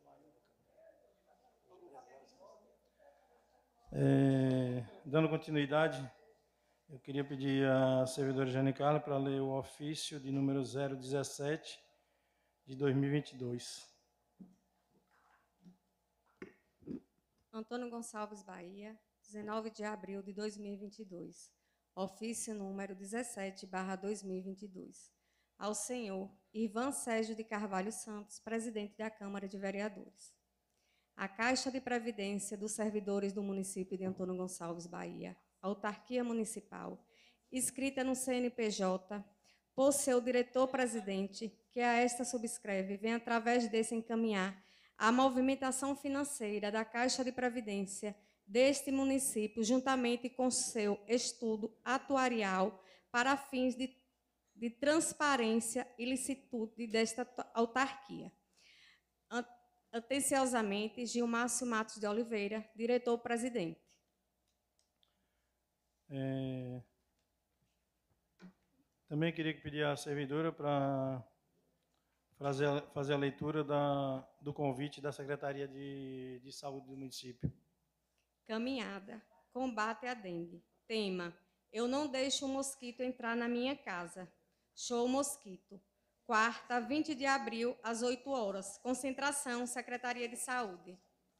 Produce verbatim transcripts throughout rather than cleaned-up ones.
É, dando continuidade, eu queria pedir à servidora Jane Carla para ler o ofício de número zero dezessete de dois mil e vinte e dois. Antônio Gonçalves Bahia, dezenove de abril de dois mil e vinte e dois. Ofício número dezessete barra dois mil e vinte e dois. Ao senhor Ivan Sérgio de Carvalho Santos, presidente da Câmara de Vereadores. A Caixa de Previdência dos Servidores do município de Antônio Gonçalves Bahia, autarquia municipal, inscrita no C N P J, por seu diretor-presidente, que a esta subscreve, vem através desse encaminhar a movimentação financeira da Caixa de Previdência deste município, juntamente com seu estudo atuarial para fins de, de transparência e licitude desta autarquia. Atenciosamente, Gilmácio Matos de Oliveira, diretor-presidente. É, também queria pedir à servidora para fazer, fazer a leitura da, do convite da Secretaria de, de Saúde do município. Caminhada, combate à dengue. Tema, eu não deixo o mosquito entrar na minha casa. Show mosquito. Quarta, vinte de abril, às oito horas. Concentração, Secretaria de Saúde.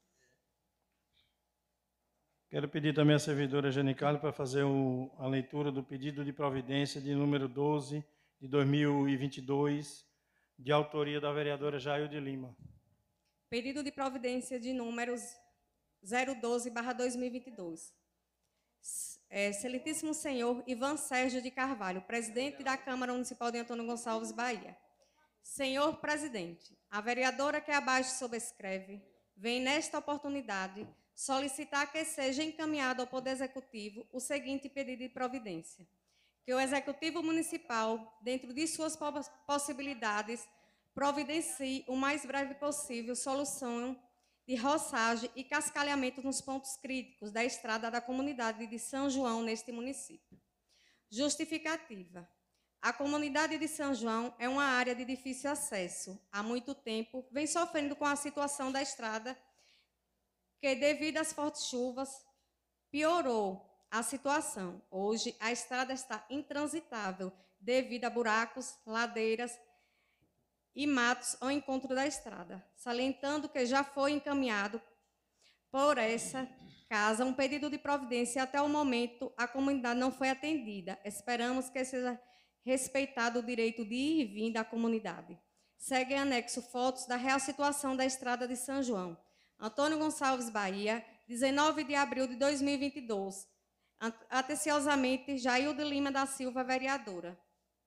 Quero pedir também à servidora Jane Carla para fazer o, a leitura do pedido de providência de número doze de dois mil e vinte e dois, de autoria da vereadora Jailde Lima. Pedido de providência de números zero doze barra dois mil e vinte e dois. É, excelentíssimo senhor Ivan Sérgio de Carvalho, presidente da Câmara Municipal de Antônio Gonçalves Bahia. Senhor presidente, a vereadora que abaixo sobrescreve vem nesta oportunidade solicitar que seja encaminhado ao Poder Executivo o seguinte pedido de providência: que o Executivo Municipal, dentro de suas possibilidades, providencie o mais breve possível solução de roçagem e cascalhamento nos pontos críticos da estrada da comunidade de São João neste município. Justificativa. A comunidade de São João é uma área de difícil acesso. Há muito tempo vem sofrendo com a situação da estrada que, devido às fortes chuvas, piorou a situação. Hoje, a estrada está intransitável devido a buracos, ladeiras e matos ao encontro da estrada, salientando que já foi encaminhado por essa casa um pedido de providência e até o momento a comunidade não foi atendida. Esperamos que seja respeitado o direito de ir e vir da comunidade. Segue em anexo fotos da real situação da estrada de São João. Antônio Gonçalves Bahia, dezenove de abril de dois mil e vinte e dois. Atenciosamente, Jailde Lima da Silva, vereadora.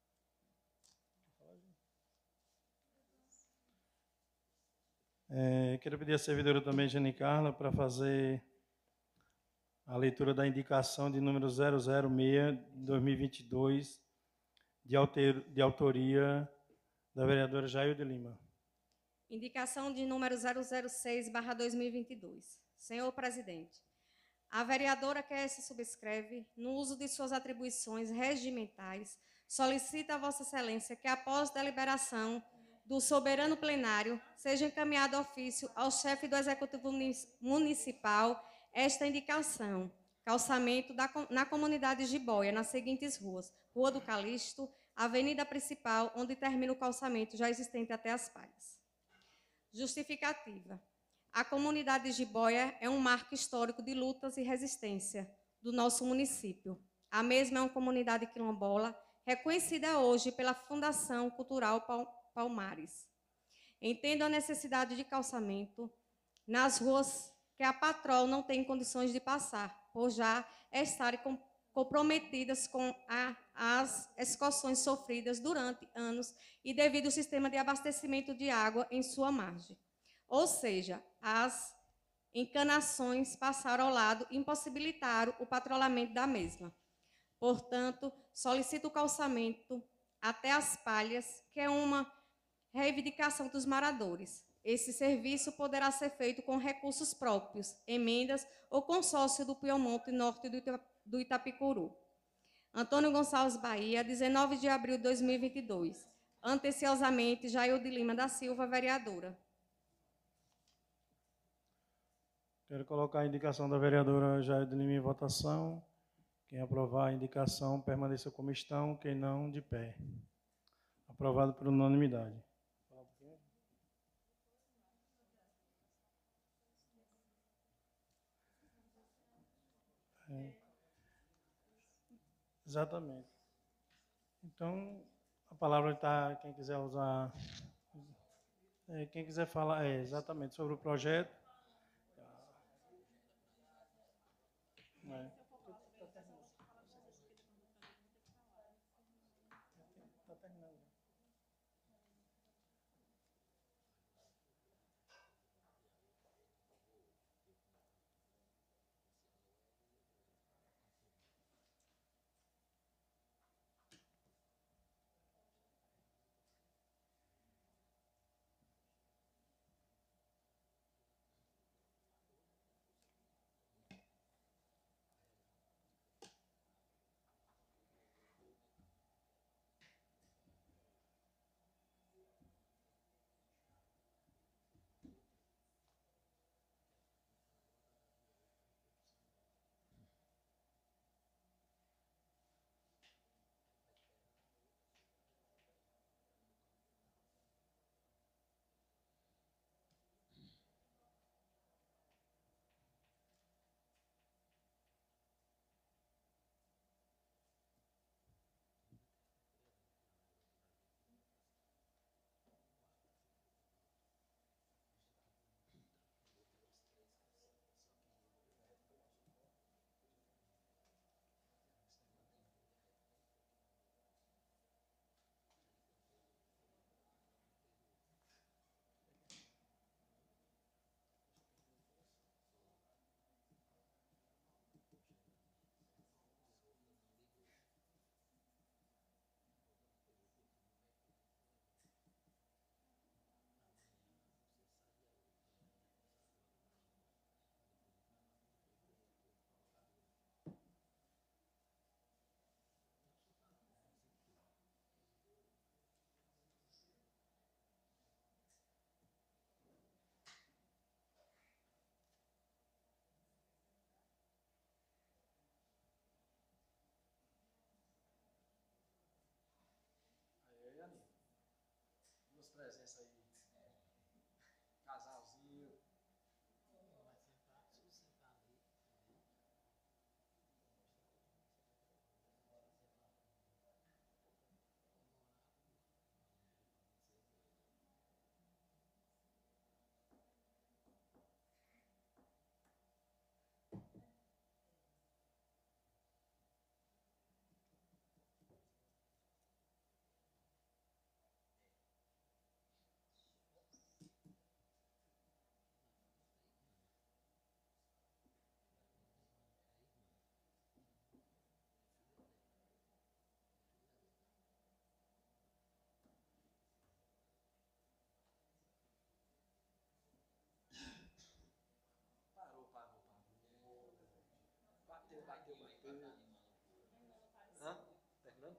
É, quero pedir à servidora também, Jane Carla, para fazer a leitura da indicação de número zero zero seis de dois mil e vinte e dois, de, alter, de autoria da vereadora Jailde Lima. Indicação de número zero zero seis barra dois mil e vinte e dois. Senhor presidente, a vereadora que essa subscreve, no uso de suas atribuições regimentais, solicita a Vossa Excelência que, após deliberação do soberano plenário, seja encaminhado ofício ao chefe do Executivo Municipal esta indicação: calçamento da, na comunidade de Jiboia, nas seguintes ruas: Rua do Calixto, Avenida Principal, onde termina o calçamento já existente até as Palhas. Justificativa. A comunidade de Jiboia é um marco histórico de lutas e resistência do nosso município. A mesma é uma comunidade quilombola, reconhecida hoje pela Fundação Cultural Palmares. Entendo a necessidade de calçamento nas ruas que a patrol não tem condições de passar, por já estarem comprometidas com a, as excursões sofridas durante anos e devido ao sistema de abastecimento de água em sua margem. Ou seja, as encanações passaram ao lado e impossibilitaram o patrulhamento da mesma. Portanto, solicito o calçamento até as Palhas, que é uma reivindicação dos moradores. Esse serviço poderá ser feito com recursos próprios, emendas ou consórcio do Piemonte Norte do Itapicuru. Antônio Gonçalves Bahia, dezenove de abril de dois mil e vinte e dois. Atenciosamente, Jailde Lima da Silva, vereadora. Quero colocar a indicação da vereadora Jair de Lima em votação. Quem aprovar a indicação, permaneça como estão. Quem não, de pé. Aprovado por unanimidade. É. Exatamente. Então, a palavra está, quem quiser usar, é, quem quiser falar, é, exatamente, sobre o projeto. É. Tá terminando. Duas presenças aí. Casalzinho. Parou, parou, parou. Bateu, bateu, bateu. Hã? Terminando?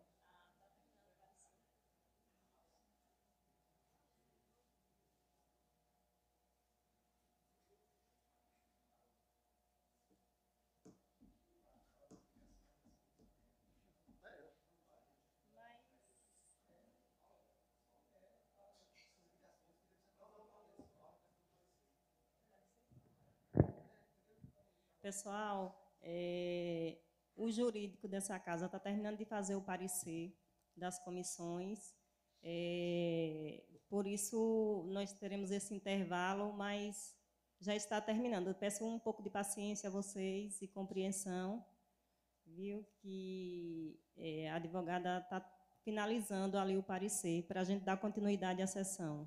Pessoal, é, o jurídico dessa casa está terminando de fazer o parecer das comissões, é, por isso nós teremos esse intervalo, mas já está terminando. Eu peço um pouco de paciência a vocês e compreensão, viu, que é, a advogada está finalizando ali o parecer para a gente dar continuidade à sessão.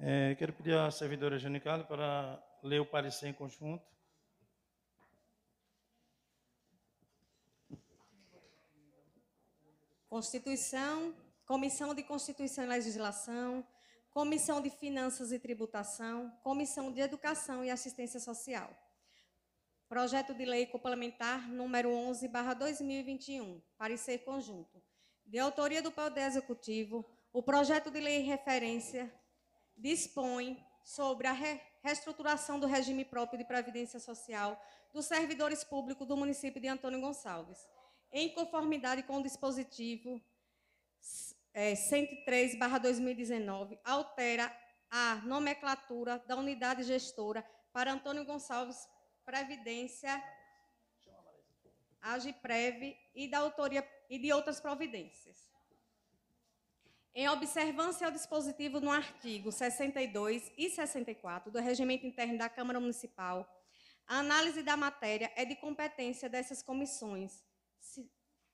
É, quero pedir à servidora Jane Carla para ler o parecer em conjunto. Constituição, Comissão de Constituição e Legislação, Comissão de Finanças e Tributação, Comissão de Educação e Assistência Social. Projeto de Lei Complementar número onze barra dois mil e vinte e um, parecer conjunto. De autoria do Poder Executivo, o projeto de lei em referência dispõe sobre a re reestruturação do regime próprio de previdência social dos servidores públicos do município de Antônio Gonçalves, em conformidade com o dispositivo é, cento e três barra dois mil e dezenove, altera a nomenclatura da unidade gestora para Antônio Gonçalves Previdência, Agiprev e da autoria e de outras providências. Em observância ao dispositivo no artigo sessenta e dois e sessenta e quatro do Regimento Interno da Câmara Municipal, a análise da matéria é de competência dessas comissões, se,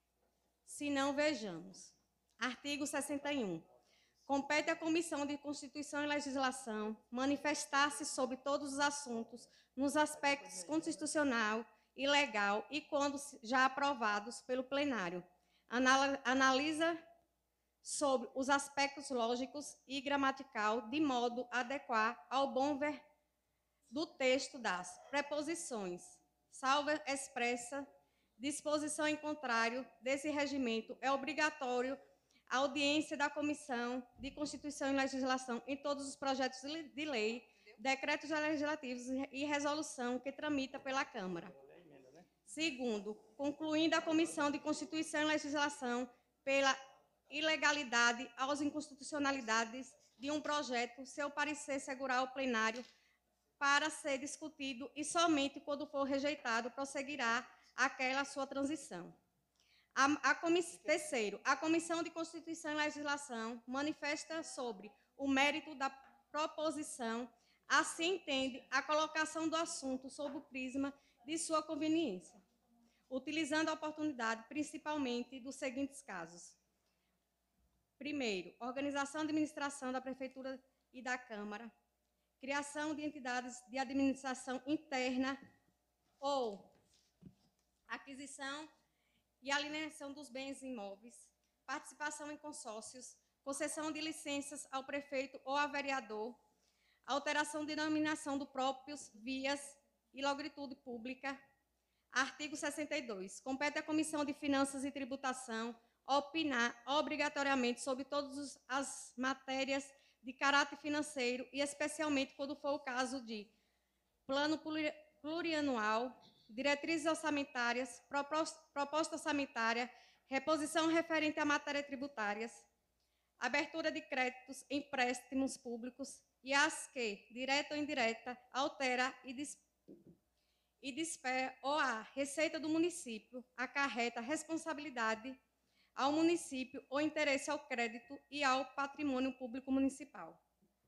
se não vejamos. Artigo sessenta e um. Compete à Comissão de Constituição e Legislação manifestar-se sobre todos os assuntos nos aspectos constitucional e legal e quando já aprovados pelo plenário. Anal- analisa sobre os aspectos lógicos e gramatical de modo a adequar ao bom ver do texto das preposições, salvo expressa disposição em contrário desse regimento, é obrigatório a audiência da Comissão de Constituição e Legislação em todos os projetos de lei, decretos legislativos e resolução que tramita pela Câmara. Segundo, concluindo a Comissão de Constituição e Legislação pela ilegalidade aos inconstitucionalidades de um projeto, seu parecer segurar ao plenário para ser discutido e somente quando for rejeitado prosseguirá aquela sua transição. A, a comiss... Terceiro, a Comissão de Constituição e Legislação manifesta sobre o mérito da proposição, assim entende a colocação do assunto sob o prisma de sua conveniência, utilizando a oportunidade principalmente dos seguintes casos. Primeiro, organização e administração da Prefeitura e da Câmara, criação de entidades de administração interna ou aquisição e alienação dos bens imóveis, participação em consórcios, concessão de licenças ao prefeito ou ao vereador, alteração de denominação do próprios vias e logritude pública. Artigo sessenta e dois. Compete à Comissão de Finanças e Tributação opinar obrigatoriamente sobre todas as matérias de caráter financeiro e especialmente quando for o caso de plano plurianual, diretrizes orçamentárias, proposta orçamentária, reposição referente a matérias tributárias, abertura de créditos, empréstimos públicos e as que, direta ou indireta, altera e, dis, e dispõe ou a receita do município acarreta responsabilidade ao município ou interesse ao crédito e ao patrimônio público municipal.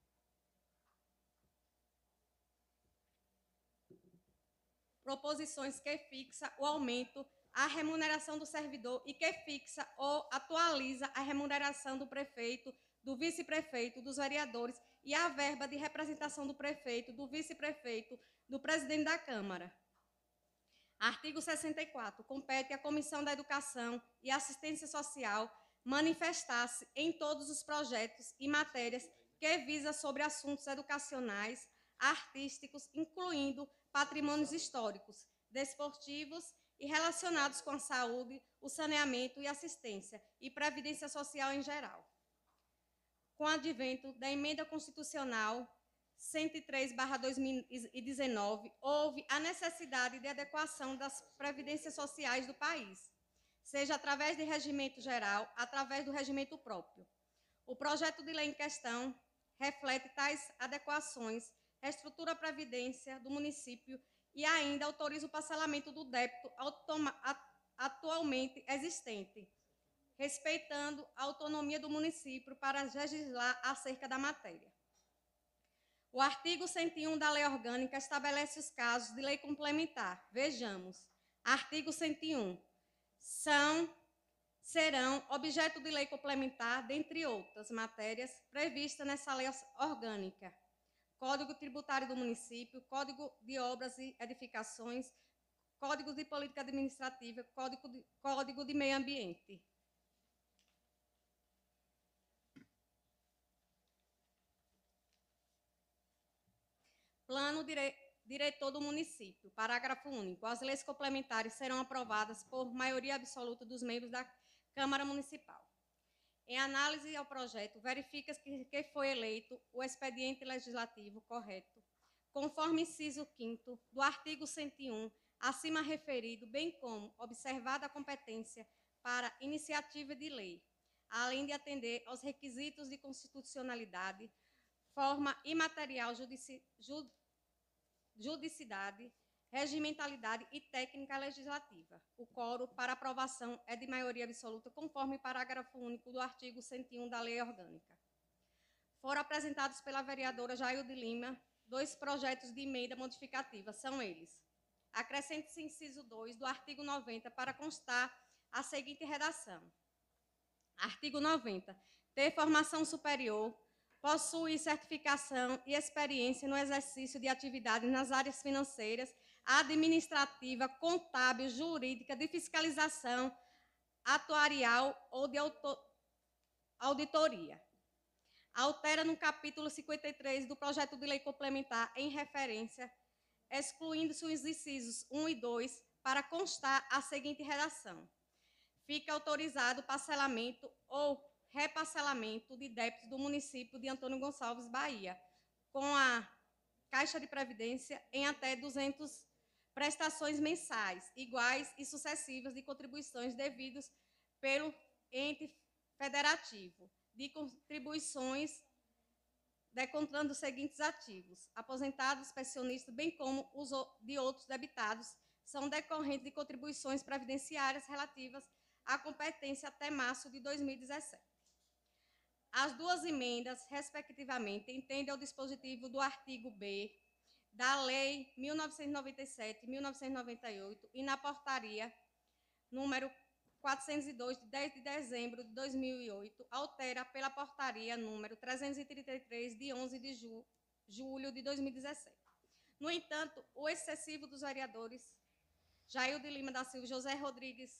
Proposições que fixa o aumento à remuneração do servidor e que fixa ou atualiza a remuneração do prefeito, do vice-prefeito, dos vereadores e a verba de representação do prefeito, do vice-prefeito, do presidente da Câmara. Artigo sessenta e quatro. Compete à Comissão da Educação e Assistência Social manifestar-se em todos os projetos e matérias que visa sobre assuntos educacionais, artísticos, incluindo patrimônios históricos, desportivos e relacionados com a saúde, o saneamento e assistência e previdência social em geral. Com o advento da Emenda Constitucional cento e três barra dois mil e dezenove, houve a necessidade de adequação das previdências sociais do país, seja através de regimento geral, através do regimento próprio. O projeto de lei em questão reflete tais adequações, reestrutura a previdência do município e ainda autoriza o parcelamento do débito atualmente existente, respeitando a autonomia do município para legislar acerca da matéria. O artigo cento e um da Lei Orgânica estabelece os casos de lei complementar. Vejamos. Artigo cento e um. São serão objeto de lei complementar, dentre outras matérias previstas nessa lei orgânica: Código Tributário do Município, Código de Obras e Edificações, Código de Política Administrativa, Código de, Código de Meio Ambiente. Plano dire, Diretor do Município, parágrafo único. As leis complementares serão aprovadas por maioria absoluta dos membros da Câmara Municipal. Em análise ao projeto, verifica-se que, que foi eleito o expediente legislativo correto, conforme inciso quinto do artigo cento e um, acima referido, bem como observada a competência para iniciativa de lei, além de atender aos requisitos de constitucionalidade, forma imaterial, judici, ju, judicidade, regimentalidade e técnica legislativa. O quórum para aprovação é de maioria absoluta, conforme parágrafo único do artigo cento e um da Lei Orgânica. Foram apresentados pela vereadora Jailde Lima dois projetos de emenda modificativa. São eles: acrescente-se inciso dois do artigo noventa para constar a seguinte redação: artigo noventa. Ter formação superior, possui certificação e experiência no exercício de atividades nas áreas financeiras, administrativa, contábil, jurídica, de fiscalização, atuarial ou de auditoria. Altera no capítulo cinquenta e três do projeto de lei complementar em referência, excluindo-se os incisos um e dois, para constar a seguinte redação: fica autorizado o parcelamento ou reparcelamento de débitos do município de Antônio Gonçalves, Bahia, com a Caixa de Previdência em até duzentas prestações mensais, iguais e sucessivas de contribuições devidas pelo ente federativo, de contribuições decontando os seguintes ativos: aposentados, pensionistas, bem como os de outros debitados, são decorrentes de contribuições previdenciárias relativas à competência até março de dois mil e dezessete. As duas emendas, respectivamente, entendem ao dispositivo do artigo B da Lei mil novecentos e noventa e sete, mil novecentos e noventa e oito e na portaria número quatrocentos e dois, de dez de dezembro de dois mil e oito, altera pela portaria número trezentos e trinta e três, de onze de ju julho de dois mil e dezessete. No entanto, o excessivo dos vereadores Jailde Lima da Silva e José Rodrigues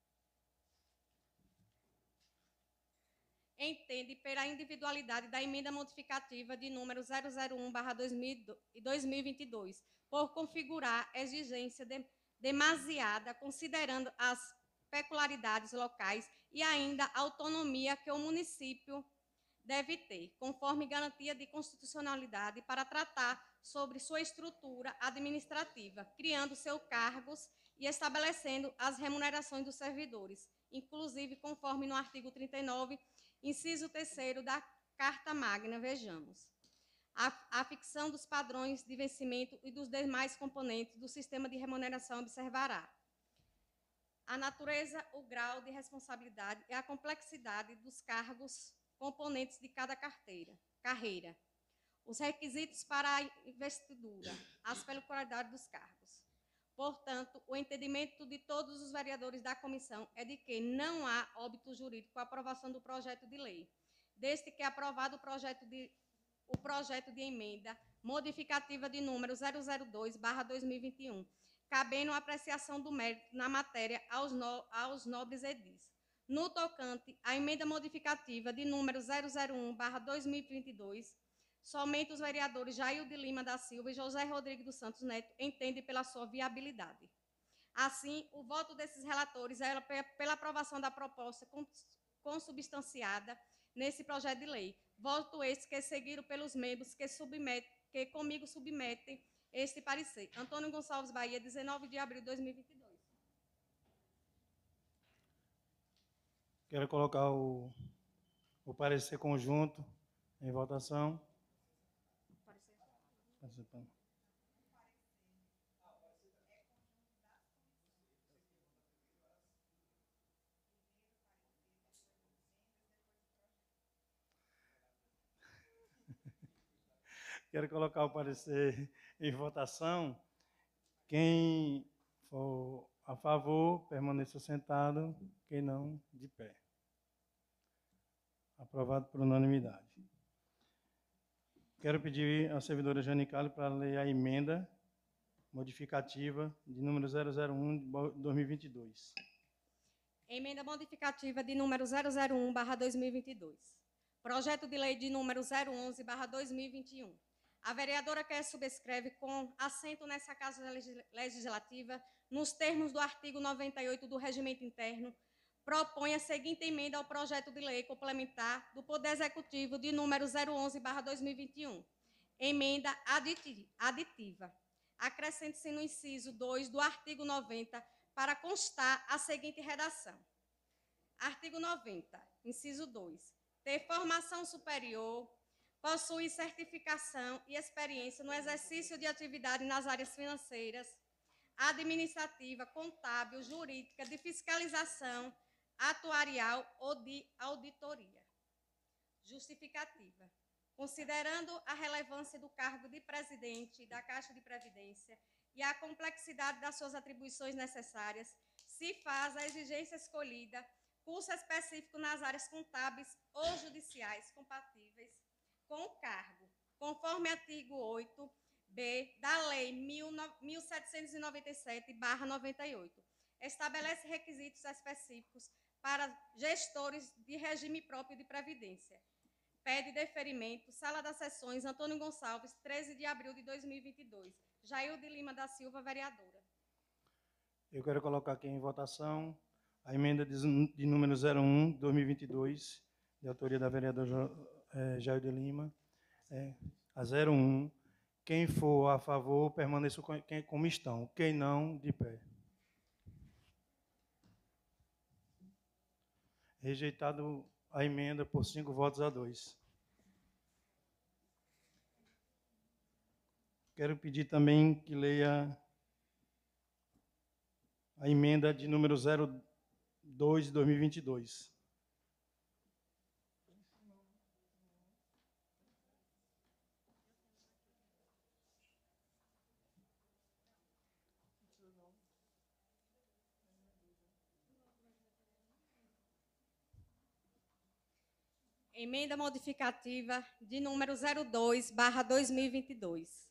entende pela individualidade da emenda modificativa de número zero zero um barra dois mil e vinte e dois, por configurar exigência de, demasiada, considerando as peculiaridades locais e ainda a autonomia que o município deve ter, conforme garantia de constitucionalidade, para tratar sobre sua estrutura administrativa, criando seus cargos e estabelecendo as remunerações dos servidores, inclusive conforme no artigo trinta e nove, inciso terceiro da Carta Magna. Vejamos. A, a ficção dos padrões de vencimento e dos demais componentes do sistema de remuneração observará a natureza, o grau de responsabilidade e a complexidade dos cargos componentes de cada carteira, carreira, os requisitos para a investidura, as peculiaridades dos cargos. Portanto, o entendimento de todos os vereadores da comissão é de que não há óbito jurídico com a aprovação do projeto de lei, desde que aprovado o projeto de, o projeto de emenda modificativa de número zero zero dois barra dois mil e vinte e um, cabendo a apreciação do mérito na matéria aos, no, aos nobres edis. No tocante à emenda modificativa de número zero zero um barra dois mil e vinte e dois, somente os vereadores Jailde Lima da Silva e José Rodrigues dos Santos Neto entendem pela sua viabilidade. Assim, o voto desses relatores é pela aprovação da proposta consubstanciada nesse projeto de lei. Voto esse que é seguido pelos membros que, submetem, que comigo submetem este parecer. Antônio Gonçalves, Bahia, dezenove de abril de dois mil e vinte e dois. Quero colocar o, o parecer conjunto em votação. Participando. Quero colocar o parecer em votação. Quem for a favor, permaneça sentado. Quem não, de pé. Aprovado por unanimidade. Quero pedir à servidora Janicale para ler a emenda modificativa de número zero zero um de dois mil e vinte e dois. Emenda modificativa de número zero zero um barra dois mil e vinte e dois. Projeto de lei de número zero onze barra dois mil e vinte e um. A vereadora que subscreve com assento nessa Casa Legislativa, nos termos do artigo noventa e oito do Regimento Interno, propõe a seguinte emenda ao projeto de lei complementar do Poder Executivo de número zero onze barra dois mil e vinte e um. Emenda aditiva. Acrescente-se no inciso dois do artigo noventa para constar a seguinte redação. Artigo noventa, inciso dois. Ter formação superior, possui certificação e experiência no exercício de atividade nas áreas financeiras, administrativa, contábil, jurídica, de fiscalização, atuarial ou de auditoria. Justificativa. Considerando a relevância do cargo de presidente da Caixa de Previdência e a complexidade das suas atribuições necessárias, se faz a exigência escolhida curso específico nas áreas contábeis ou judiciais compatíveis com o cargo, conforme artigo oito B da Lei mil setecentos e noventa e sete barra noventa e oito. Estabelece requisitos específicos para gestores de regime próprio de previdência. Pede deferimento, Sala das Sessões, Antônio Gonçalves, treze de abril de dois mil e vinte e dois. Jailde Lima da Silva, vereadora. Eu quero colocar aqui em votação a emenda de, de número zero um, dois mil e vinte e dois, de autoria da vereadora é, Jailde Lima, é, a zero um. Quem for a favor, permaneça como estão. Quem não, de pé. Rejeitado a emenda por cinco votos a dois. Quero pedir também que leia a emenda de número zero dois de dois mil e vinte e dois. Emenda modificativa de número zero dois barra dois mil e vinte e dois.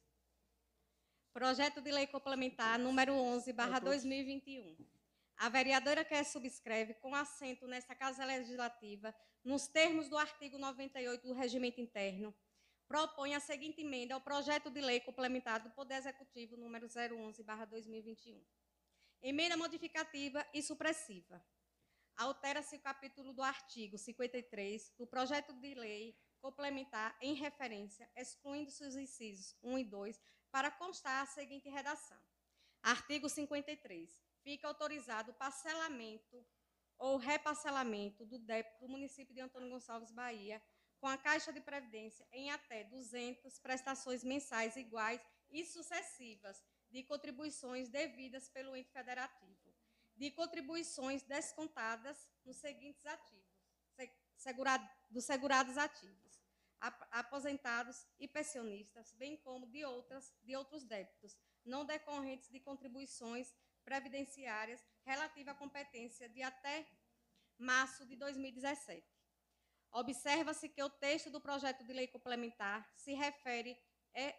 Projeto de lei complementar número onze barra dois mil e vinte e um. A vereadora que subscreve com assento nesta Casa Legislativa, nos termos do artigo noventa e oito do Regimento Interno, propõe a seguinte emenda ao projeto de lei complementar do Poder Executivo número zero onze barra dois mil e vinte e um. Emenda modificativa e supressiva. Altera-se o capítulo do artigo cinquenta e três do projeto de lei complementar em referência, excluindo-se os incisos um e dois, para constar a seguinte redação. Artigo cinquenta e três. Fica autorizado o parcelamento ou reparcelamento do débito do município de Antônio Gonçalves, Bahia, com a Caixa de Previdência em até duzentas prestações mensais iguais e sucessivas de contribuições devidas pelo ente federativo, de contribuições descontadas nos seguintes ativos, segurado, dos segurados ativos, aposentados e pensionistas, bem como de, outras, de outros débitos, não decorrentes de contribuições previdenciárias relativa à competência de até março de dois mil e dezessete. Observa-se que o texto do projeto de lei complementar se refere é,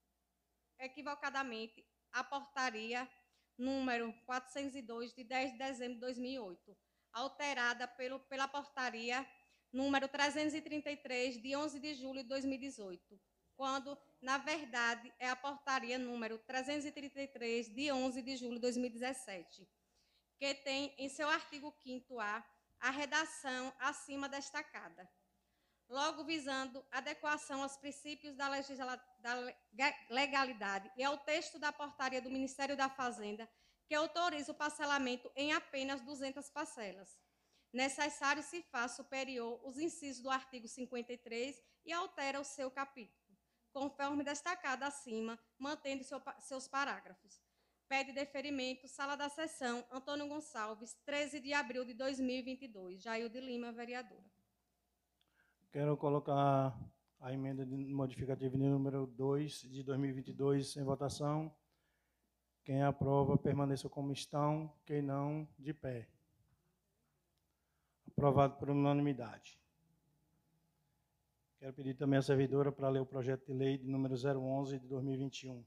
equivocadamente à portaria número quatrocentos e dois, de dez de dezembro de dois mil e oito, alterada pelo, pela portaria número trezentos e trinta e três, de onze de julho de dois mil e dezoito, quando, na verdade, é a portaria número trezentos e trinta e três, de onze de julho de dois mil e dezessete, que tem em seu artigo quinto A a redação acima destacada, logo visando adequação aos princípios da, legisla... da legalidade e ao texto da portaria do Ministério da Fazenda, que autoriza o parcelamento em apenas duzentas parcelas. Necessário se faz superior os incisos do artigo cinquenta e três e altera o seu capítulo, conforme destacado acima, mantendo seu, seus parágrafos. Pede deferimento, Sala da Sessão, Antônio Gonçalves, treze de abril de dois mil e vinte e dois. Jailde Lima, vereadora. Quero colocar a emenda de modificativa de número dois de dois mil e vinte e dois em votação. Quem aprova, permaneça como estão. Quem não, de pé. Aprovado por unanimidade. Quero pedir também à servidora para ler o projeto de lei de número zero onze de dois mil e vinte e um.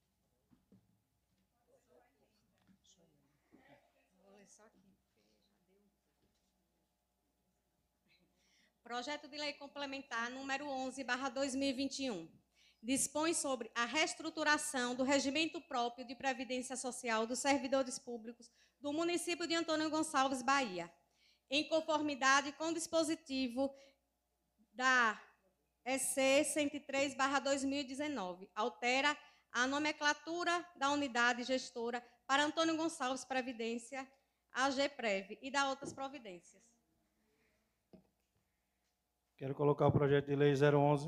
Projeto de lei complementar número onze barra dois mil e vinte e um. Dispõe sobre a reestruturação do regimento próprio de previdência social dos servidores públicos do município de Antônio Gonçalves, Bahia, em conformidade com o dispositivo da E C cento e três barra dois mil e dezenove. Altera a nomenclatura da unidade gestora para Antônio Gonçalves Previdência, A G Prev, e dá outras providências. Quero colocar o projeto de lei zero onze.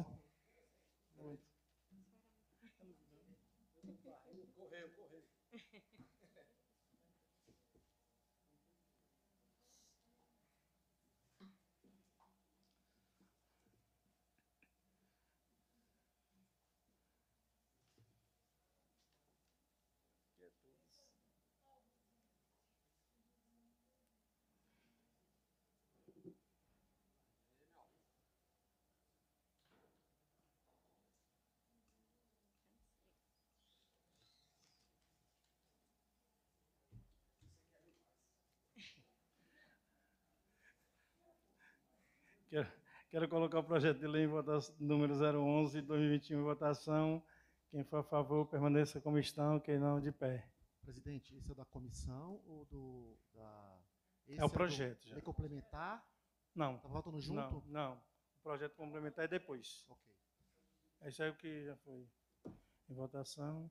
Quero, quero colocar o projeto de lei em votação, número zero onze de dois mil e vinte e um em votação. Quem for a favor, permaneça como estão. Quem não, de pé. Presidente, esse é o da comissão ou do... Da, esse é o projeto. É já. Lei complementar? Não. Está votando junto? Não, não. O projeto complementar é depois. Ok. Esse é o que já foi em votação.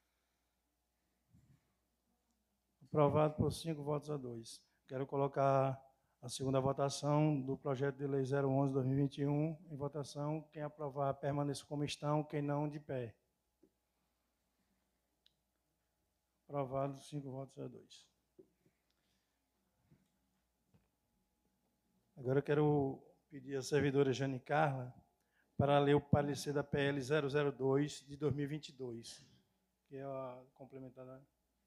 Aprovado por cinco votos a dois. Quero colocar a segunda votação do projeto de lei zero onze de dois mil e vinte e um em votação. Quem aprovar, permaneça como estão. Quem não, de pé. Aprovado, cinco votos a dois. Agora eu quero pedir à servidora Jane Carla para ler o parecer da P L zero zero dois de dois mil e vinte e dois, que é a complementar.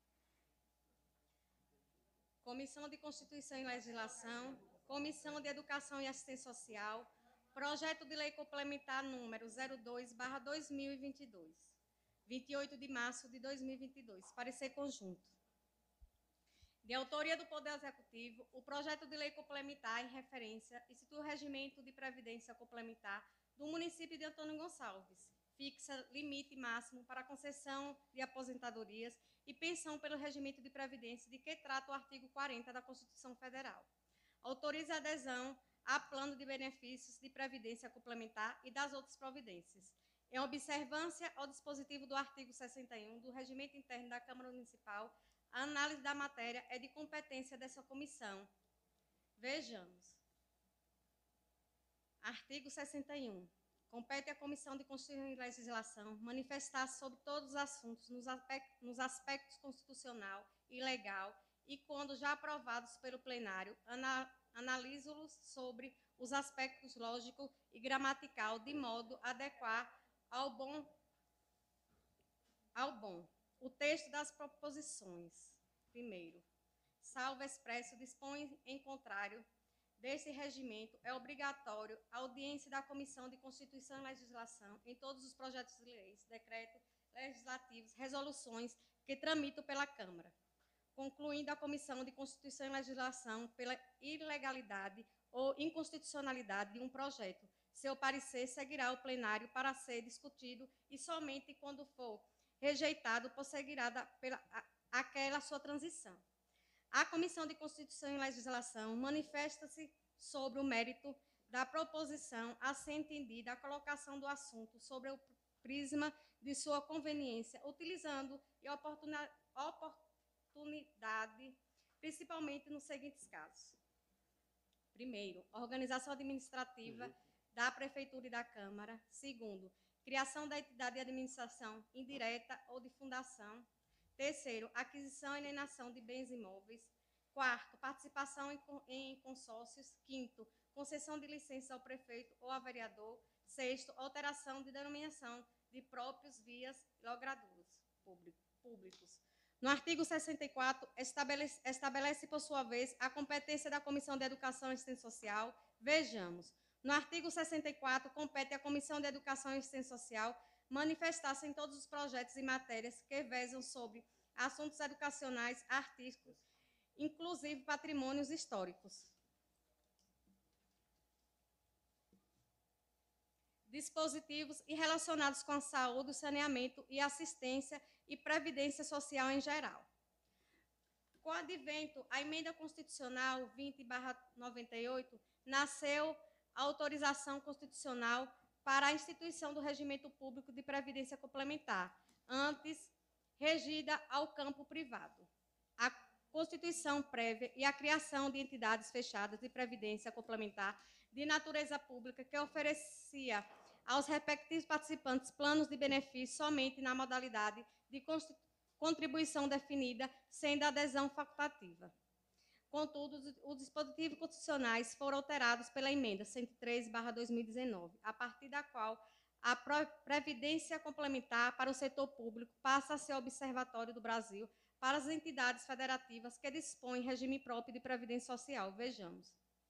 Comissão de Constituição e Legislação, Comissão de Educação e Assistência Social, Projeto de Lei Complementar número zero dois barra dois mil e vinte e dois, vinte e oito de março de dois mil e vinte e dois, parecer conjunto. De autoria do Poder Executivo, o projeto de lei complementar em referência institui o regimento de previdência complementar do município de Antônio Gonçalves, fixa limite máximo para a concessão de aposentadorias e pensão pelo regimento de previdência de que trata o artigo quarenta da Constituição Federal. Autoriza a adesão a plano de benefícios de previdência complementar e das outras providências, em observância ao dispositivo do artigo sessenta e um do Regimento Interno da Câmara Municipal. A análise da matéria é de competência dessa comissão. Vejamos. Artigo sessenta e um. Compete à Comissão de Constituição e Legislação manifestar sobre todos os assuntos nos aspectos, nos aspectos constitucional e legal e, quando já aprovados pelo plenário, ana, analise-los sobre os aspectos lógico e gramatical de modo a adequar ao bom, ao bom. O texto das proposições. Primeiro, salvo expresso, dispõe em contrário desse regimento, é obrigatório a audiência da Comissão de Constituição e Legislação em todos os projetos de leis, decretos legislativos, resoluções que tramitam pela Câmara, concluindo a Comissão de Constituição e Legislação pela ilegalidade ou inconstitucionalidade de um projeto. Seu parecer seguirá ao plenário para ser discutido e somente quando for rejeitado, prosseguirá da, pela, a, aquela sua transição. A Comissão de Constituição e Legislação manifesta-se sobre o mérito da proposição a ser entendida a colocação do assunto sobre o prisma de sua conveniência, utilizando a oportunidade, principalmente nos seguintes casos. Primeiro, organização administrativa da Prefeitura e da Câmara. Segundo, criação da entidade de administração indireta ou de fundação. Terceiro, aquisição e alienação de bens imóveis. Quarto, participação em, em consórcios. Quinto, concessão de licença ao prefeito ou ao vereador. Sexto, alteração de denominação de próprios vias logradouros públicos. No artigo sessenta e quatro, estabelece, estabelece, por sua vez, a competência da Comissão de Educação e Assistência Social. Vejamos. No artigo sessenta e quatro, compete à Comissão de Educação e Assistência Social manifestar-se em todos os projetos e matérias que versam sobre assuntos educacionais, artísticos, inclusive patrimônios históricos. Dispositivos e relacionados com a saúde, o saneamento e assistência e previdência social em geral. Com o advento, a emenda constitucional vinte barra noventa e oito, nasceu a autorização constitucional para a instituição do regimento público de previdência complementar, antes regida ao campo privado. A constituição prévia e a criação de entidades fechadas de previdência complementar de natureza pública que oferecia aos respectivos participantes planos de benefício somente na modalidade de contribuição definida, sendo a adesão facultativa. Contudo, os dispositivos constitucionais foram alterados pela emenda cento e três barra dois mil e dezenove, a partir da qual a previdência complementar para o setor público passa a ser observatório do Brasil para as entidades federativas que dispõem regime próprio de previdência social. Vejamos.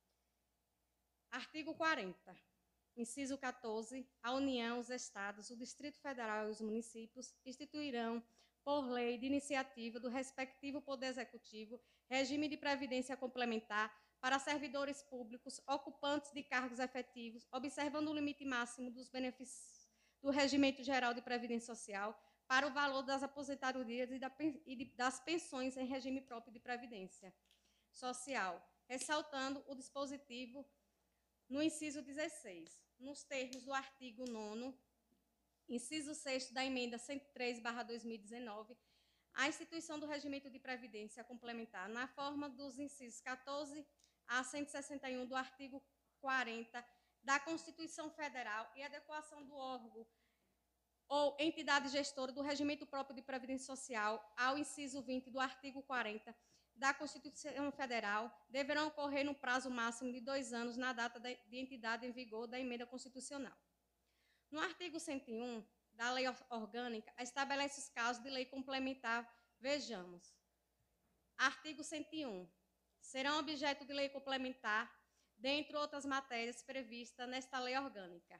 Artigo quarenta. Inciso quatorze. A União, os Estados, o Distrito Federal e os municípios instituirão, por lei de iniciativa do respectivo Poder Executivo, regime de previdência complementar para servidores públicos ocupantes de cargos efetivos, observando o limite máximo dos benefícios do Regimento Geral de Previdência Social para o valor das aposentadorias e, da, e de, das pensões em regime próprio de previdência social, ressaltando o dispositivo no inciso dezesseis, nos termos do artigo nono, inciso sexto da emenda cento e três barra dois mil e dezenove, a instituição do regimento de previdência complementar na forma dos incisos quatorze a cento e sessenta e um do artigo quarenta da Constituição Federal e adequação do órgão ou entidade gestora do regimento próprio de previdência social ao inciso vinte do artigo quarenta da Constituição Federal deverão ocorrer no prazo máximo de dois anos na data de entidade em vigor da emenda constitucional. No artigo cento e um da Lei Orgânica, estabelece os casos de lei complementar. Vejamos. Artigo cento e um. Serão objeto de lei complementar, dentre outras matérias previstas nesta Lei Orgânica.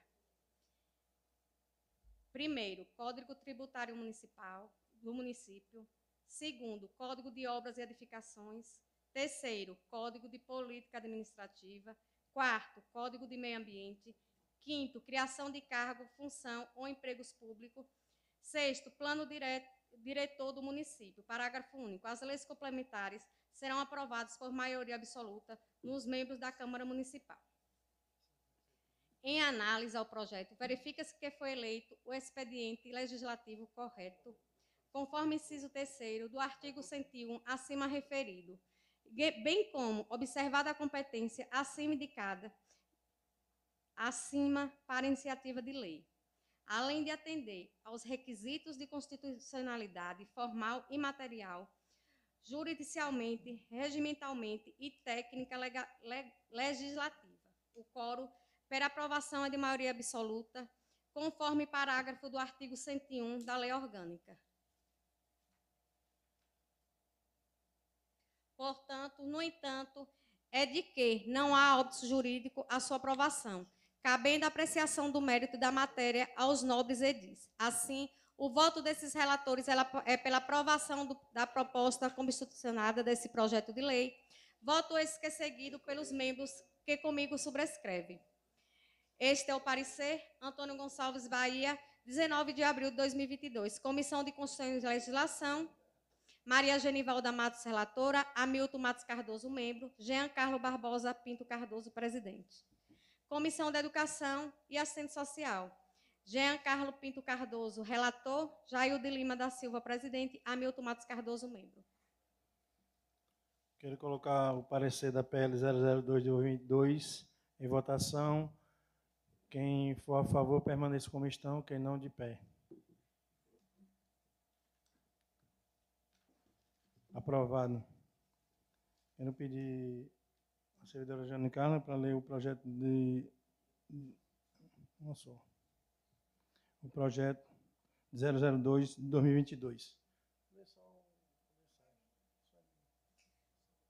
Primeiro, Código Tributário Municipal do município. Segundo, Código de Obras e Edificações. Terceiro, Código de Política Administrativa. Quarto, Código de Meio Ambiente. Quinto, criação de cargo, função ou empregos públicos. Sexto, plano direto, diretor do município. Parágrafo único. As leis complementares serão aprovadas por maioria absoluta nos membros da Câmara Municipal. Em análise ao projeto, verifica-se que foi eleito o expediente legislativo correto, conforme inciso terceiro do artigo cento e um, acima referido, bem como observada a competência acima indicada, acima para iniciativa de lei, além de atender aos requisitos de constitucionalidade formal e material, juridicialmente, regimentalmente e técnica lega, leg, legislativa. O quórum para aprovação é de maioria absoluta, conforme parágrafo do artigo cento e um da Lei Orgânica. Portanto, no entanto, é de que não há óbice jurídico à sua aprovação, cabendo a apreciação do mérito da matéria aos nobres edis. Assim, o voto desses relatores é pela aprovação do, da proposta constitucionada desse projeto de lei, voto esse que é seguido pelos membros que comigo subscrevem. Este é o parecer, Antônio Gonçalves Bahia, dezenove de abril de dois mil e vinte e dois. Comissão de Constituição e Legislação, Maria Genivalda Matos, relatora, Hamilton Matos Cardoso, membro, Jean Carlos Barbosa Pinto Cardoso, presidente. Comissão de Educação e Assistência Social, Jean Carlos Pinto Cardoso, relator, Jair de Lima da Silva, presidente, Hamilton Matos Cardoso, membro. Quero colocar o parecer da P L zero zero dois de dois mil e vinte e dois em votação. Quem for a favor, permaneça como estão, quem não, de pé. Aprovado. Quero pedir à servidora Jane Carla para ler o projeto de... Não só. O projeto zero zero dois de dois mil e vinte e dois.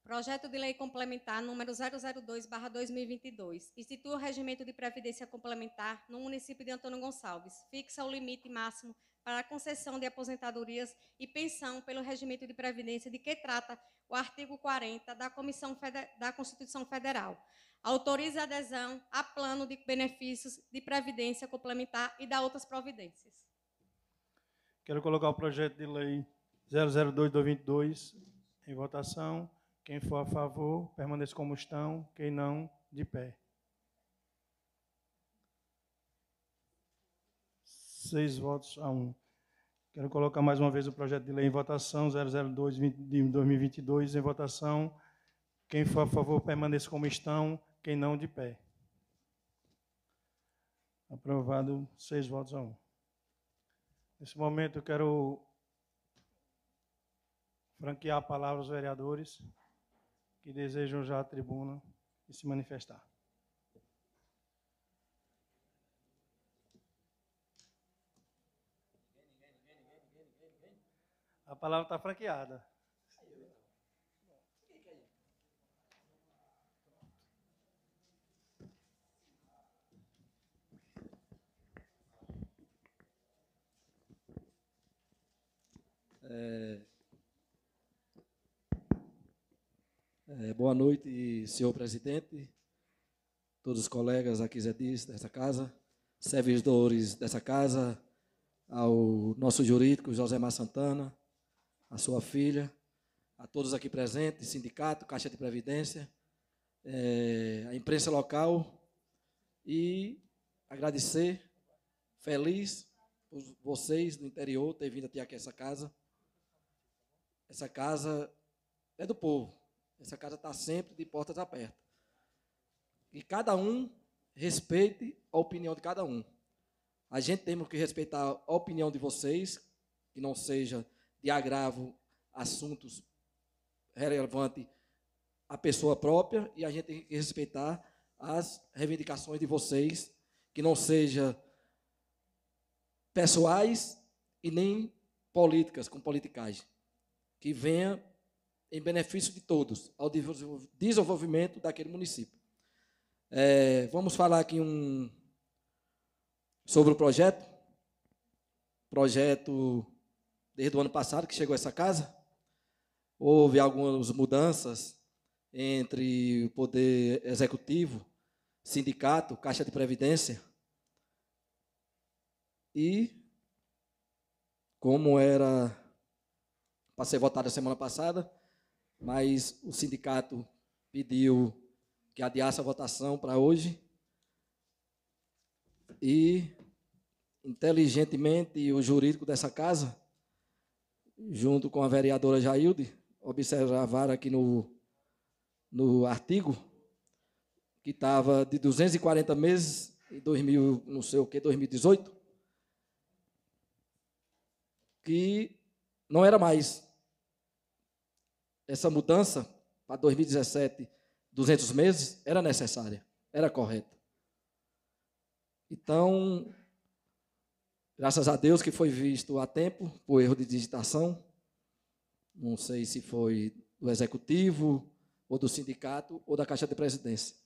Projeto de Lei Complementar número zero zero dois barra dois mil e vinte e dois. Institui o regimento de previdência complementar no município de Antônio Gonçalves. Fixa o limite máximo para a concessão de aposentadorias e pensão pelo regimento de previdência de que trata o artigo quarenta da Comissão Feder- da Constituição Federal. Autoriza a adesão a plano de benefícios de previdência complementar e dá outras providências. Quero colocar o projeto de lei zero zero dois barra dois mil e vinte e dois em votação. Quem for a favor, permaneça como estão. Quem não, de pé. Seis votos a um. Quero colocar mais uma vez o projeto de lei em votação, zero zero dois de dois mil e vinte e dois em votação. Quem for a favor, permaneça como estão. Quem não, de pé. Aprovado, seis votos a um. Nesse momento, eu quero franquear a palavra aos vereadores que desejam já a tribuna e se manifestar. A palavra está franqueada. É, é, boa noite, senhor presidente, todos os colegas aqui dessa casa, servidores dessa casa, ao nosso jurídico, Josemar Santana, a sua filha, a todos aqui presentes, sindicato, Caixa de Previdência, é, a imprensa local, e agradecer, feliz por vocês do interior terem vindo até aqui essa casa. Essa casa é do povo. Essa casa está sempre de portas abertas. E cada um respeite a opinião de cada um. A gente tem que respeitar a opinião de vocês, que não seja de agravo assuntos relevantes à pessoa própria, e a gente tem que respeitar as reivindicações de vocês, que não sejam pessoais e nem políticas, com politicagem, que venha em benefício de todos, ao desenvolvimento daquele município. É, vamos falar aqui um, sobre o projeto. Projeto desde o ano passado que chegou a essa casa. Houve algumas mudanças entre o Poder Executivo, Sindicato, Caixa de Previdência. E, como era para ser votado a semana passada, mas o sindicato pediu que adiasse a votação para hoje. E, inteligentemente, o jurídico dessa casa, junto com a vereadora Jailde, observaram aqui no, no artigo, que estava de duzentos e quarenta meses, em dois mil, não sei o que, dois mil e dezoito, que não era mais. Essa mudança para dois mil e dezessete, duzentos meses, era necessária, era correta. Então, graças a Deus que foi visto a tempo, por erro de digitação, não sei se foi do Executivo, ou do Sindicato, ou da Caixa de Presidência.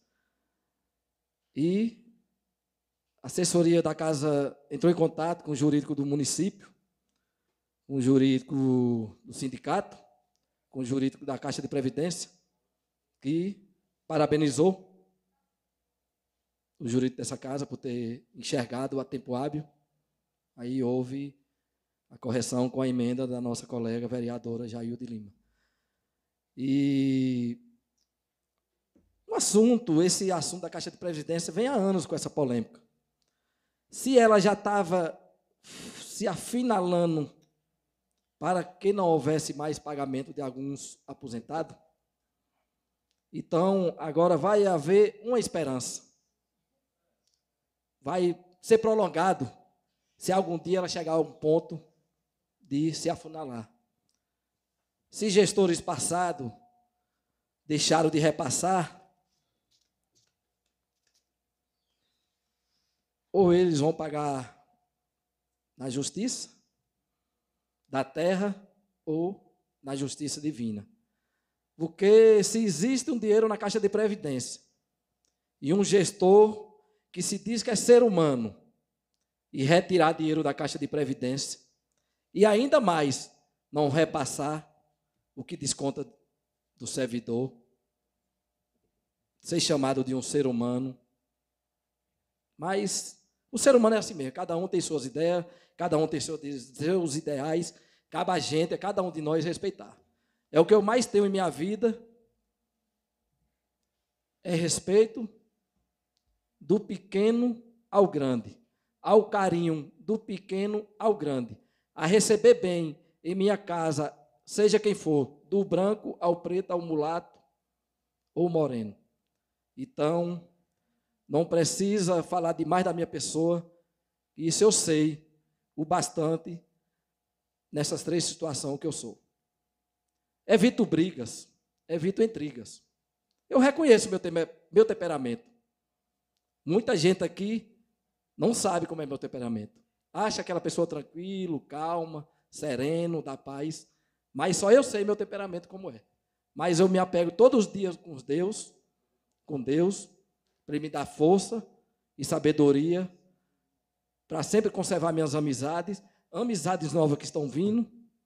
E a assessoria da casa entrou em contato com o jurídico do município, com o jurídico do sindicato, com o jurídico da Caixa de Previdência, que parabenizou o jurídico dessa casa por ter enxergado a tempo hábil. Aí houve a correção com a emenda da nossa colega vereadora Jailde Lima. E o assunto, esse assunto da Caixa de Previdência vem há anos com essa polêmica. Se ela já estava se afinalando para que não houvesse mais pagamento de alguns aposentados, então agora vai haver uma esperança. Vai ser prolongado se algum dia ela chegar a um ponto de se afunilar. Se gestores passados deixaram de repassar, ou eles vão pagar na justiça da terra ou na justiça divina. Porque se existe um dinheiro na Caixa de Previdência e um gestor que se diz que é ser humano e retirar dinheiro da Caixa de Previdência e ainda mais não repassar o que desconta do servidor, ser chamado de um ser humano. Mas o ser humano é assim mesmo, cada um tem suas ideias, cada um tem seus, seus ideais, cabe a gente, a cada um de nós respeitar. É o que eu mais tenho em minha vida, é respeito do pequeno ao grande, ao carinho do pequeno ao grande, a receber bem em minha casa, seja quem for, do branco ao preto, ao mulato ou moreno. Então, não precisa falar demais da minha pessoa, isso eu sei o bastante nessas três situações que eu sou. Evito brigas, evito intrigas. Eu reconheço meu, meu temperamento. Muita gente aqui não sabe como é meu temperamento. Acha aquela pessoa tranquilo, calma, sereno, da paz. Mas só eu sei meu temperamento como é. Mas eu me apego todos os dias com Deus, com Deus, para Ele me dar força e sabedoria, para sempre conservar minhas amizades, amizades novas que estão vindo,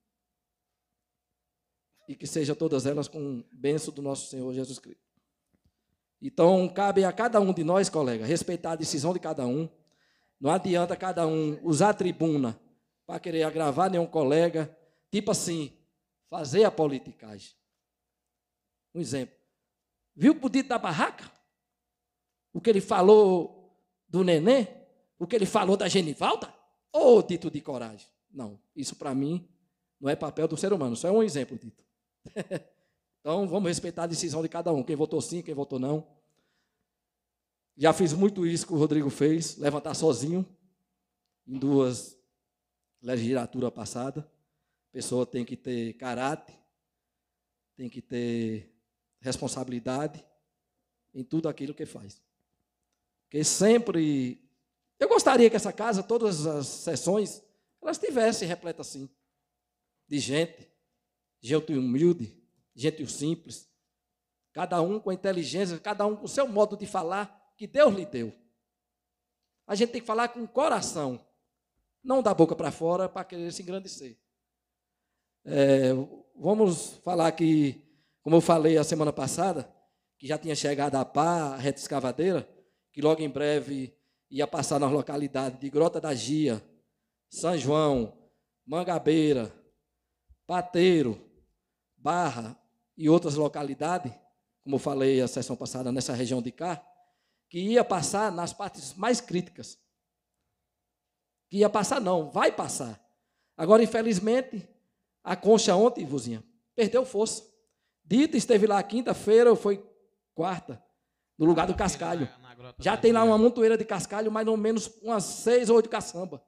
e que sejam todas elas com bênção do nosso Senhor Jesus Cristo. Então, cabe a cada um de nós, colega, respeitar a decisão de cada um. Não adianta cada um usar a tribuna para querer agravar nenhum colega, tipo assim, fazer a politicagem. Um exemplo. Viu o pedido da barraca? O que ele falou do Neném? O que ele falou da Genivalda? Ô, oh, dito de coragem. Não, isso para mim não é papel do ser humano, só é um exemplo, dito. Então, vamos respeitar a decisão de cada um, quem votou sim, quem votou não. Já fiz muito isso que o Rodrigo fez, levantar sozinho, em duas legislaturas passadas. A pessoa tem que ter caráter, tem que ter responsabilidade em tudo aquilo que faz. Porque sempre... Eu gostaria que essa casa, todas as sessões, elas estivessem repletas assim, de gente, gente humilde, gente simples, cada um com a inteligência, cada um com o seu modo de falar, que Deus lhe deu. A gente tem que falar com o coração, não da boca para fora, para querer se engrandecer. É, vamos falar que, como eu falei a semana passada, que já tinha chegado a pá, a reta escavadeira, que logo em breve ia passar nas localidades de Grota da Gia, São João, Mangabeira, Pateiro, Barra e outras localidades, como eu falei a sessão passada, nessa região de cá, que ia passar nas partes mais críticas. Que ia passar não, vai passar. Agora, infelizmente, a Concha ontem, Vuzinha, perdeu força. Dita esteve lá quinta-feira, ou foi quarta, no lugar do cascalho. Já tem lá uma montoeira de cascalho, mais ou menos umas seis ou oito caçamba.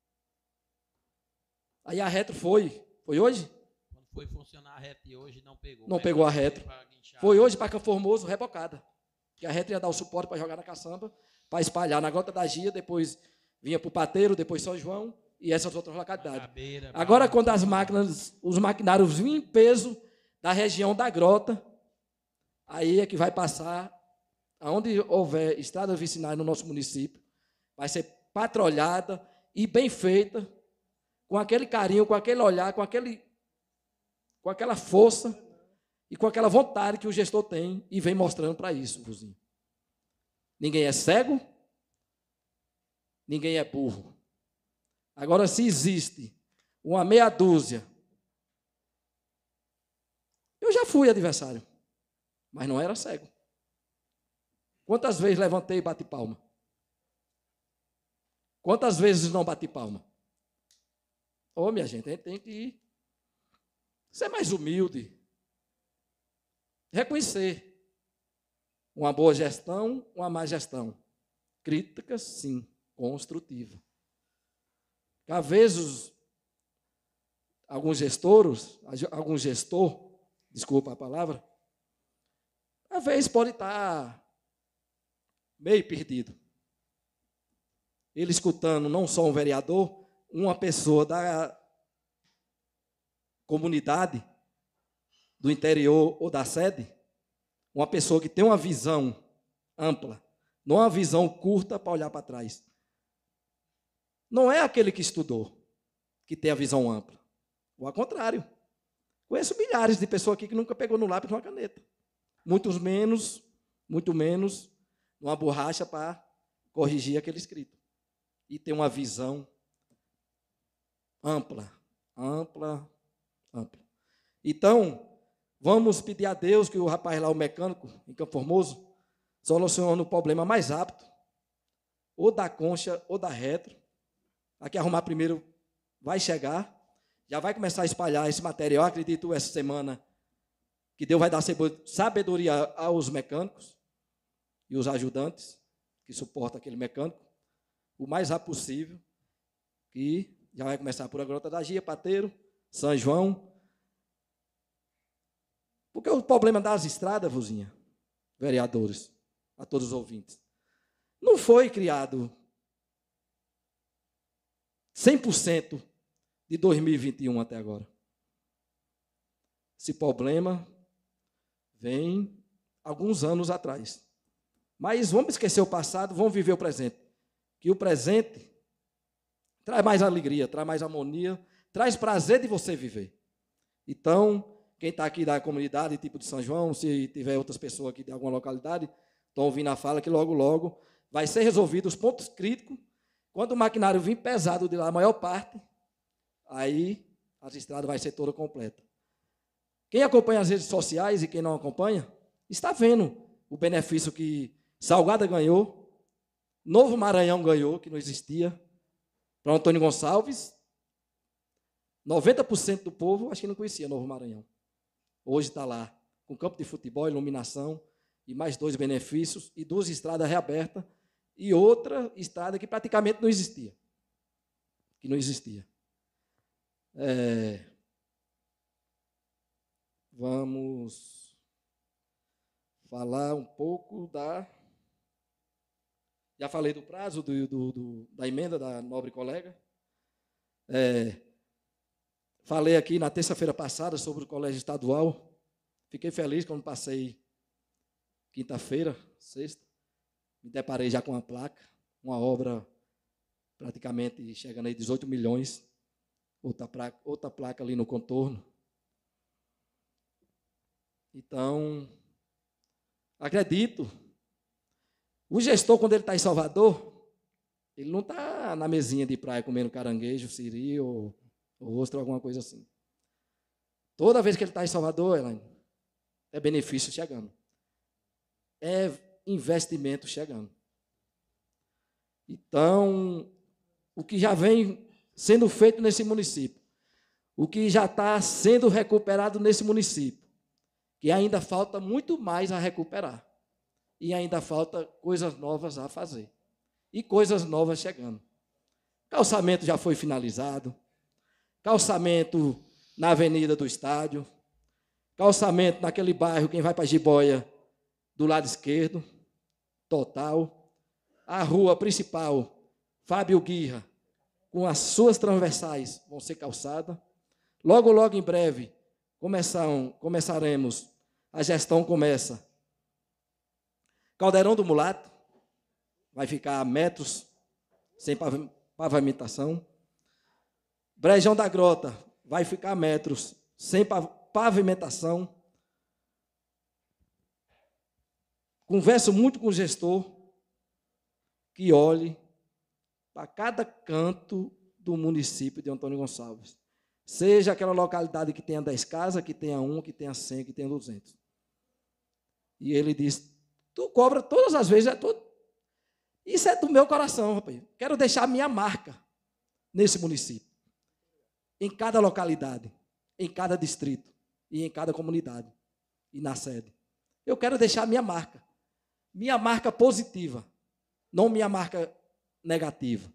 Aí a retro foi. Foi hoje? Quando foi funcionar a retro e hoje não pegou. Não pegou a retro. Foi hoje para Campo Formoso, rebocada. Que a retro ia dar o suporte para jogar na caçamba, para espalhar na Grota da Gia, depois vinha para o Pateiro, depois São João e essas outras localidades. Agora, quando as máquinas, os maquinários vinham em peso da região da Grota, aí é que vai passar, aonde houver estrada vicinais no nosso município, vai ser patrulhada e bem feita, com aquele carinho, com aquele olhar, com, aquele, com aquela força e com aquela vontade que o gestor tem e vem mostrando para isso, Vuzinho. Ninguém é cego, ninguém é burro. Agora, se existe uma meia dúzia, eu já fui adversário, mas não era cego. Quantas vezes levantei e bati palma? Quantas vezes não bati palma? Ô, minha gente, a gente tem que ser mais humilde. Reconhecer uma boa gestão, uma má gestão. Críticas, sim, construtiva. Às vezes, alguns gestores, algum gestor, desculpa a palavra, às vezes pode estar meio perdido. Ele escutando não só um vereador, uma pessoa da comunidade, do interior ou da sede, uma pessoa que tem uma visão ampla, não uma visão curta para olhar para trás. Não é aquele que estudou que tem a visão ampla. Ou ao contrário. Conheço milhares de pessoas aqui que nunca pegou no lápis uma caneta. Muitos menos, muito menos, uma borracha para corrigir aquele escrito. E tem uma visão ampla, ampla, ampla. Então, vamos pedir a Deus que o rapaz lá, o mecânico, em Campo Formoso, solucione o problema mais rápido, ou da concha, ou da retro. Aqui arrumar primeiro vai chegar, já vai começar a espalhar esse material. Eu acredito essa semana que Deus vai dar sabedoria aos mecânicos e os ajudantes que suportam aquele mecânico, o mais rápido possível, que já vai começar por a Grota da Gia, Pateiro, São João. Porque o problema das estradas, Vuzinha, vereadores, a todos os ouvintes, não foi criado cem por cento de dois mil e vinte e um até agora. Esse problema vem alguns anos atrás. Mas vamos esquecer o passado, vamos viver o presente. Que o presente traz mais alegria, traz mais harmonia, traz prazer de você viver. Então, quem está aqui da comunidade, tipo de São João, se tiver outras pessoas aqui de alguma localidade, estão ouvindo a fala que logo, logo vai ser resolvido os pontos críticos. Quando o maquinário vir pesado de lá, a maior parte, aí as estradas vai ser toda completa. Quem acompanha as redes sociais e quem não acompanha, está vendo o benefício que Salgada ganhou, Novo Maranhão ganhou, que não existia, para Antônio Gonçalves. noventa por cento do povo, acho que não conhecia Novo Maranhão. Hoje está lá, com campo de futebol, iluminação, e mais dois benefícios, e duas estradas reabertas, e outra estrada que praticamente não existia. Que não existia. É, vamos falar um pouco da... Já falei do prazo do, do, do, da emenda da nobre colega. É, falei aqui na terça-feira passada sobre o colégio estadual. Fiquei feliz quando passei quinta-feira, sexta. Me deparei já com uma placa, uma obra praticamente chegando aí dezoito milhões. Outra placa, outra placa ali no contorno. Então, acredito. O gestor, quando ele está em Salvador, ele não está na mesinha de praia comendo caranguejo, siri ou, ou ostra, alguma coisa assim. Toda vez que ele está em Salvador, Elaine, é benefício chegando. É investimento chegando. Então, o que já vem sendo feito nesse município, o que já está sendo recuperado nesse município, que ainda falta muito mais a recuperar. E ainda falta coisas novas a fazer. E coisas novas chegando. Calçamento já foi finalizado. Calçamento na Avenida do Estádio. Calçamento naquele bairro, quem vai para Jiboia, do lado esquerdo. Total. A rua principal, Fábio Guirra, com as suas transversais, vão ser calçadas. Logo, logo, em breve, começam, começaremos, a gestão começa. Caldeirão do Mulato, vai ficar a metros, sem pavimentação. Brejão da Grota, vai ficar a metros, sem pavimentação. Converso muito com o gestor, que olhe para cada canto do município de Antônio Gonçalves. Seja aquela localidade que tenha dez casas, que tenha um, que tenha cem, que tenha duzentos. E ele diz, tu cobra todas as vezes, é todo. Isso é do meu coração, rapaz. Quero deixar a minha marca nesse município. Em cada localidade, em cada distrito e em cada comunidade e na sede. Eu quero deixar a minha marca. Minha marca positiva, não minha marca negativa.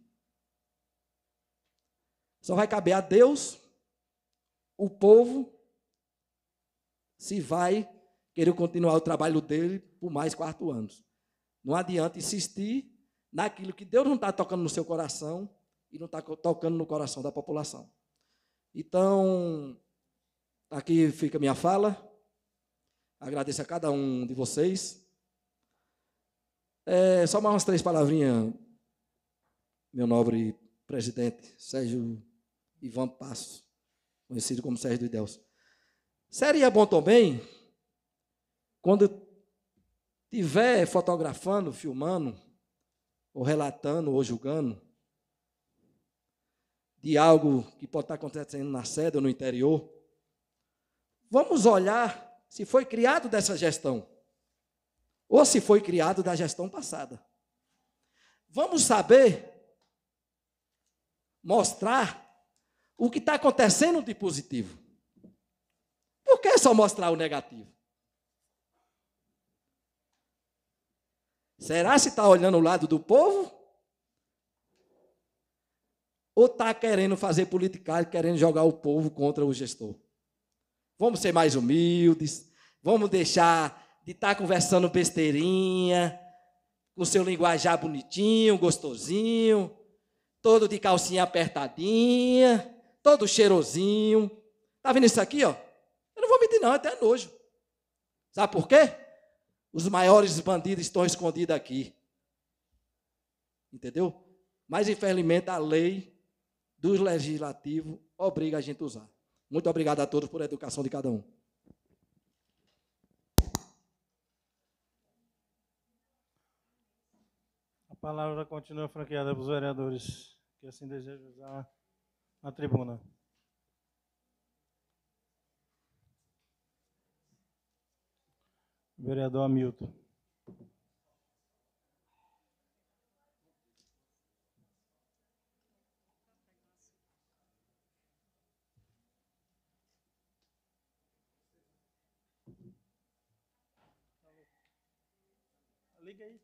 Só vai caber a Deus, o povo, se vai querer continuar o trabalho dele por mais quatro anos. Não adianta insistir naquilo que Deus não está tocando no seu coração e não está tocando no coração da população. Então, aqui fica a minha fala. Agradeço a cada um de vocês. É, só mais umas três palavrinhas, meu nobre presidente, Sérgio Ivan Passos, conhecido como Sérgio do Ilhéus. Seria bom também, quando estiver fotografando, filmando, ou relatando, ou julgando, de algo que pode estar acontecendo na sede ou no interior, vamos olhar se foi criado dessa gestão, ou se foi criado da gestão passada. Vamos saber mostrar o que está acontecendo de positivo. Por que só mostrar o negativo? Será se está olhando o lado do povo? Ou está querendo fazer politicagem, querendo jogar o povo contra o gestor? Vamos ser mais humildes, vamos deixar de estar conversando besteirinha, com seu linguajar bonitinho, gostosinho, todo de calcinha apertadinha, todo cheirosinho. Está vendo isso aqui, ó? Eu não vou mentir não, é até nojo. Sabe por quê? Os maiores bandidos estão escondidos aqui. Entendeu? Mas, infelizmente, a lei do legislativo obriga a gente a usar. Muito obrigado a todos por a educação de cada um. A palavra continua franqueada para os vereadores que assim desejam usar a tribuna. Vereador Hamilton. Liga aí.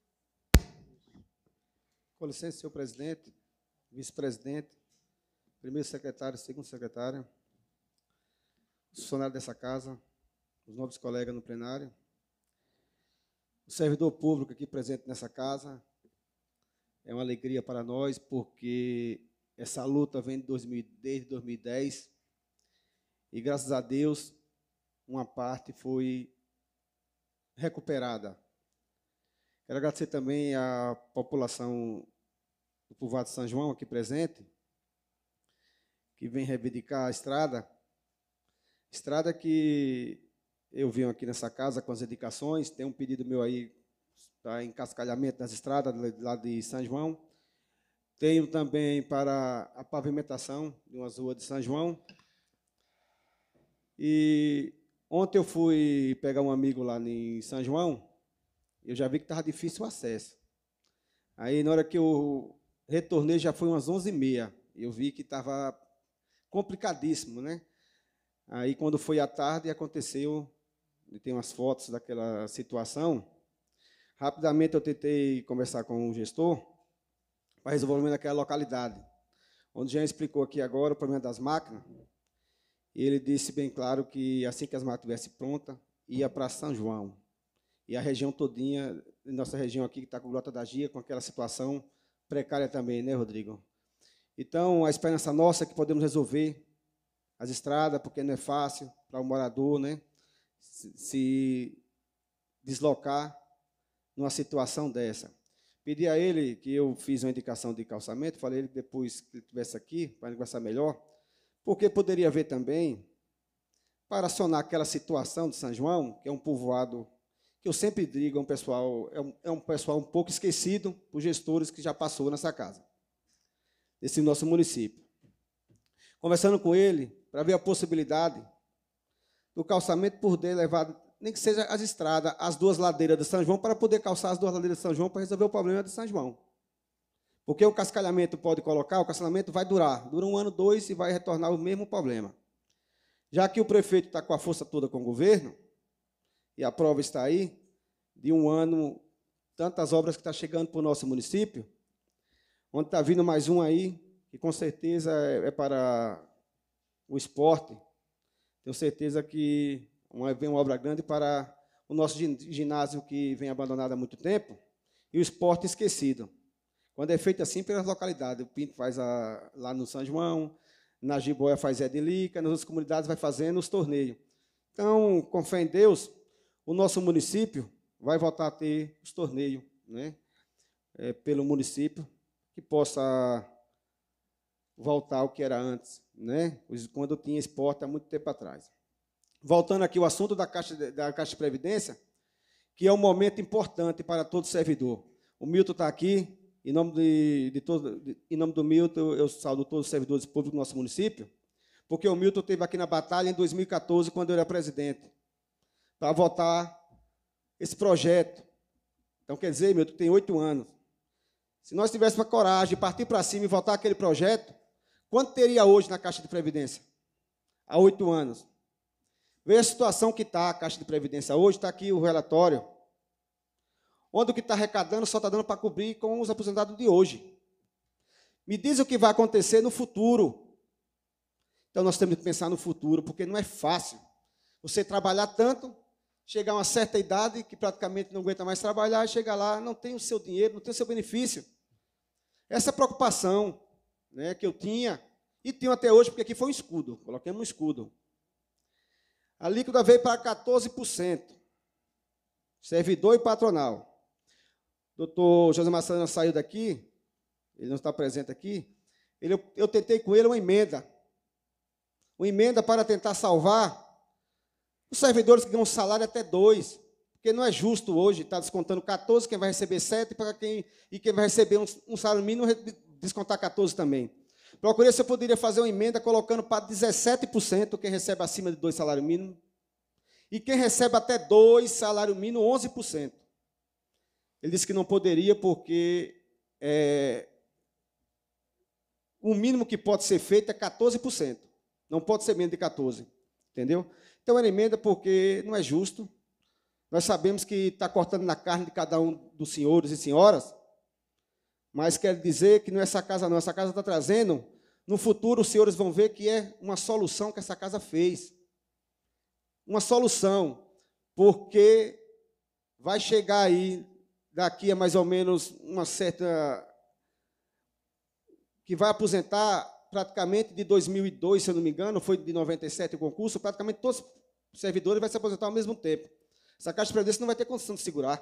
Com licença, senhor presidente, vice-presidente, primeiro secretário, segundo secretário, os funcionários dessa casa, os nobres colegas no plenário, o servidor público aqui presente nessa casa. É uma alegria para nós, porque essa luta vem de dois mil, desde dois mil e dez, e graças a Deus, uma parte foi recuperada. Quero agradecer também à população do povoado de São João, aqui presente, que vem reivindicar a estrada. Estrada que eu venho aqui nessa casa com as indicações, tem um pedido meu aí para encascalhamento das estradas lá de São João. Tenho também para a pavimentação de umas ruas de São João. E ontem eu fui pegar um amigo lá em São João, eu já vi que estava difícil o acesso. Aí, na hora que eu retornei, já foi umas onze e meia. Eu vi que estava complicadíssimo, né? Aí, quando foi à tarde, aconteceu, tem umas fotos daquela situação. Rapidamente, eu tentei conversar com o gestor para resolver o problema daquela localidade, onde já explicou aqui agora o problema das máquinas. E ele disse bem claro que, assim que as máquinas estivessem prontas, ia para São João. E a região todinha, nossa região aqui, que está com Grota da Gia, com aquela situação precária também, né, Rodrigo? Então, a esperança nossa é que podemos resolver as estradas, porque não é fácil para o morador, né, se, se deslocar numa situação dessa. Pedi a ele que eu fiz uma indicação de calçamento, falei ele que depois que ele estivesse aqui, para conversar melhor, porque poderia haver também, para acionar aquela situação de São João, que é um povoado que eu sempre digo, é um pessoal, é um, é um pessoal um pouco esquecido por gestores que já passou nessa casa, desse nosso município. Conversando com ele, para ver a possibilidade do calçamento poder levar, nem que seja as estradas, as duas ladeiras de São João, para poder calçar as duas ladeiras de São João, para resolver o problema de São João. Porque o cascalhamento pode colocar, o cascalhamento vai durar, dura um ano, dois, e vai retornar o mesmo problema. Já que o prefeito está com a força toda com o governo, e a prova está aí, de um ano, tantas obras que estão chegando para o nosso município, onde está vindo mais um aí, que com certeza é, é para o esporte. Tenho certeza que uma, vem uma obra grande para o nosso ginásio, que vem abandonado há muito tempo, e o esporte esquecido. Quando é feito assim pelas localidades, o Pinto faz a, lá no São João, na Jiboia faz Edilica, nas outras comunidades vai fazendo os torneios. Então, com fé em Deus, o nosso município vai voltar a ter os torneios, né, é, pelo município, que possa voltar ao que era antes, né, quando tinha esporte há muito tempo atrás. Voltando aqui ao assunto da Caixa de, da Caixa de Previdência, que é um momento importante para todo servidor. O Milton está aqui, em nome, de, de todo, de, em nome do Milton, eu saúdo todos os servidores públicos do nosso município, porque o Milton esteve aqui na batalha em dois mil e quatorze, quando eu era presidente, para votar esse projeto. Então, quer dizer, Milton, tem oito anos. Se nós tivéssemos a coragem de partir para cima e votar aquele projeto, quanto teria hoje na Caixa de Previdência? Há oito anos. Veja a situação que está a Caixa de Previdência hoje, está aqui o relatório, onde o que está arrecadando só está dando para cobrir com os aposentados de hoje. Me diz o que vai acontecer no futuro. Então, nós temos que pensar no futuro, porque não é fácil você trabalhar tanto, chegar a uma certa idade, que praticamente não aguenta mais trabalhar, e chegar lá, não tem o seu dinheiro, não tem o seu benefício. Essa é a preocupação, né, que eu tinha, e tenho até hoje, porque aqui foi um escudo, coloquemos um escudo. A alíquota veio para quatorze por cento, servidor e patronal. Doutor José Massana saiu daqui, ele não está presente aqui, ele, eu, eu tentei com ele uma emenda, uma emenda para tentar salvar os servidores que ganham um salário até dois, porque não é justo hoje estar descontando quatorze, quem vai receber sete, para quem, e quem vai receber um, um salário mínimo, descontar quatorze também. Procurei se eu poderia fazer uma emenda colocando para dezessete por cento quem recebe acima de dois salários mínimos, e quem recebe até dois salários mínimos, onze por cento. Ele disse que não poderia porque é, o mínimo que pode ser feito é quatorze por cento. Não pode ser menos de quatorze por cento. Entendeu? Então, era emenda porque não é justo. Nós sabemos que está cortando na carne de cada um dos senhores e senhoras, mas quer dizer que não é essa casa não. Essa casa está trazendo, no futuro os senhores vão ver que é uma solução que essa casa fez. Uma solução, porque vai chegar aí, daqui a mais ou menos uma certa... que vai aposentar praticamente de dois mil e dois, se eu não me engano, foi de noventa e sete o concurso, praticamente todos os servidores vão se aposentar ao mesmo tempo. Essa Caixa de Previdência não vai ter condição de segurar.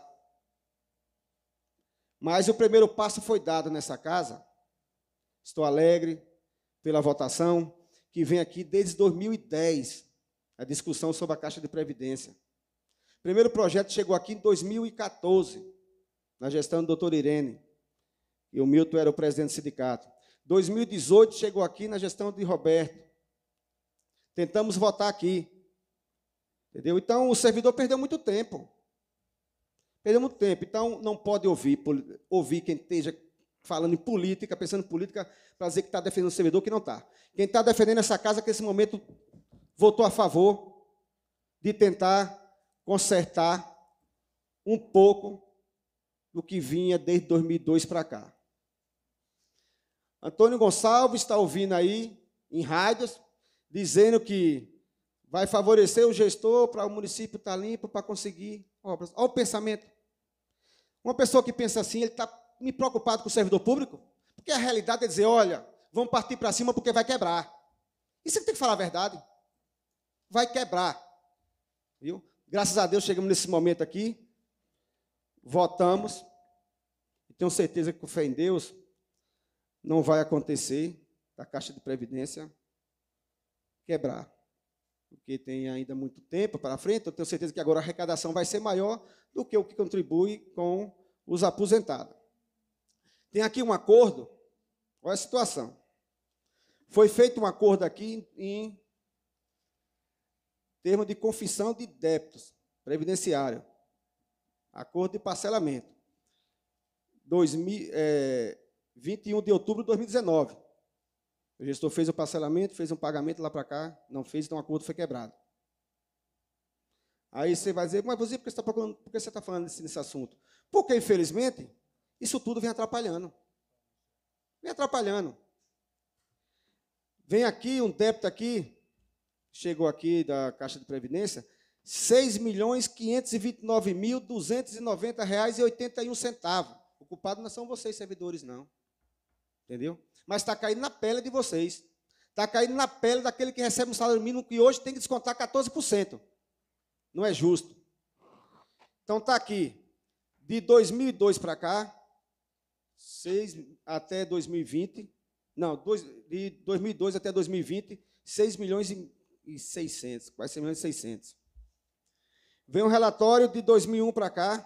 Mas o primeiro passo foi dado nessa casa. Estou alegre pela votação, que vem aqui desde dois mil e dez, a discussão sobre a Caixa de Previdência. O primeiro projeto chegou aqui em dois mil e quatorze, na gestão do doutor Irene, e o Milton era o presidente do sindicato. dois mil e dezoito chegou aqui na gestão de Roberto. Tentamos votar aqui. Entendeu? Então, o servidor perdeu muito tempo. Perdeu muito tempo. Então, não pode ouvir, ouvir quem esteja falando em política, pensando em política, para dizer que está defendendo o servidor, que não está. Quem está defendendo essa casa, que nesse momento votou a favor de tentar consertar um pouco do que vinha desde dois mil e dois para cá. Antônio Gonçalves está ouvindo aí, em rádios, dizendo que vai favorecer o gestor para o município estar limpo, para conseguir obras. Olha o pensamento. Uma pessoa que pensa assim, ele está me preocupado com o servidor público, porque a realidade é dizer, olha, vamos partir para cima porque vai quebrar. Isso ele tem que falar a verdade. Vai quebrar. Viu? Graças a Deus chegamos nesse momento aqui, votamos, e tenho certeza que com fé em Deus não vai acontecer da Caixa de Previdência quebrar, porque tem ainda muito tempo para frente. Eu tenho certeza que agora a arrecadação vai ser maior do que o que contribui com os aposentados. Tem aqui um acordo, olha a situação. Foi feito um acordo aqui em termos de confissão de débitos previdenciário, acordo de parcelamento, dois mil, é, vinte e um de outubro de dois mil e dezenove. O gestor fez o parcelamento, fez um pagamento lá para cá, não fez, então o acordo foi quebrado. Aí você vai dizer, mas você, por que você está procurando, por que você está falando nesse, nesse assunto? Porque, infelizmente, isso tudo vem atrapalhando. Vem atrapalhando. Vem aqui um débito aqui, chegou aqui da Caixa de Previdência, seis milhões quinhentos e vinte e nove mil duzentos e noventa reais e oitenta e um centavos. O culpado não são vocês, servidores, não. Entendeu? Mas está caindo na pele de vocês. Está caindo na pele daquele que recebe um salário mínimo que hoje tem que descontar quatorze por cento. Não é justo. Então, está aqui, de dois mil e dois para cá, seis, até dois mil e vinte, não, dois, de dois mil e dois até dois mil e vinte, seis milhões e seiscentos, quase seis milhões e seiscentos. Vem um relatório de dois mil e um para cá,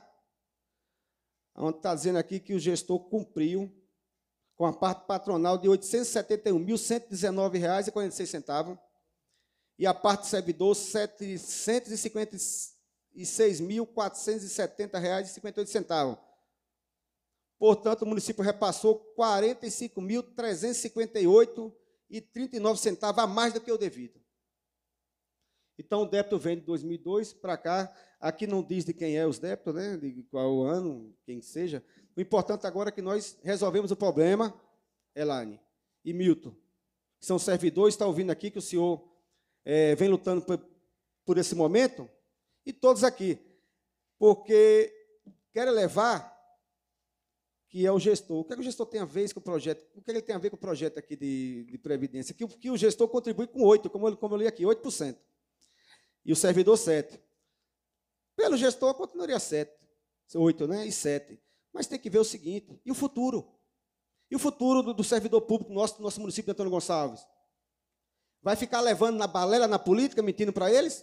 onde está dizendo aqui que o gestor cumpriu com a parte patronal de oitocentos e setenta e um mil, cento e dezenove reais e quarenta e seis centavos, e a parte do servidor, setecentos e cinquenta e seis mil, quatrocentos e setenta reais e cinquenta e oito centavos. Portanto, o município repassou quarenta e cinco mil, trezentos e cinquenta e oito reais e trinta e nove centavos a mais do que o devido. Então, o débito vem de dois mil e dois para cá. Aqui não diz de quem é os débitos, né? De qual o ano, quem seja. O importante agora é que nós resolvemos o problema, Elaine e Milton, que são servidores, está ouvindo aqui que o senhor é, vem lutando por, por esse momento, e todos aqui, porque quero levar que é o gestor. O que, é que o gestor tem a ver com o projeto? O que, é que ele tem a ver com o projeto aqui de, de Previdência? Que, que o gestor contribui com oito, como, como eu li aqui, oito por cento. E o servidor, sete por cento. Pelo gestor, continuaria sete, oito, né? E sete. Mas tem que ver o seguinte, e o futuro? E o futuro do, do servidor público nosso, do nosso município de Antônio Gonçalves? Vai ficar levando na balela, na política, mentindo para eles?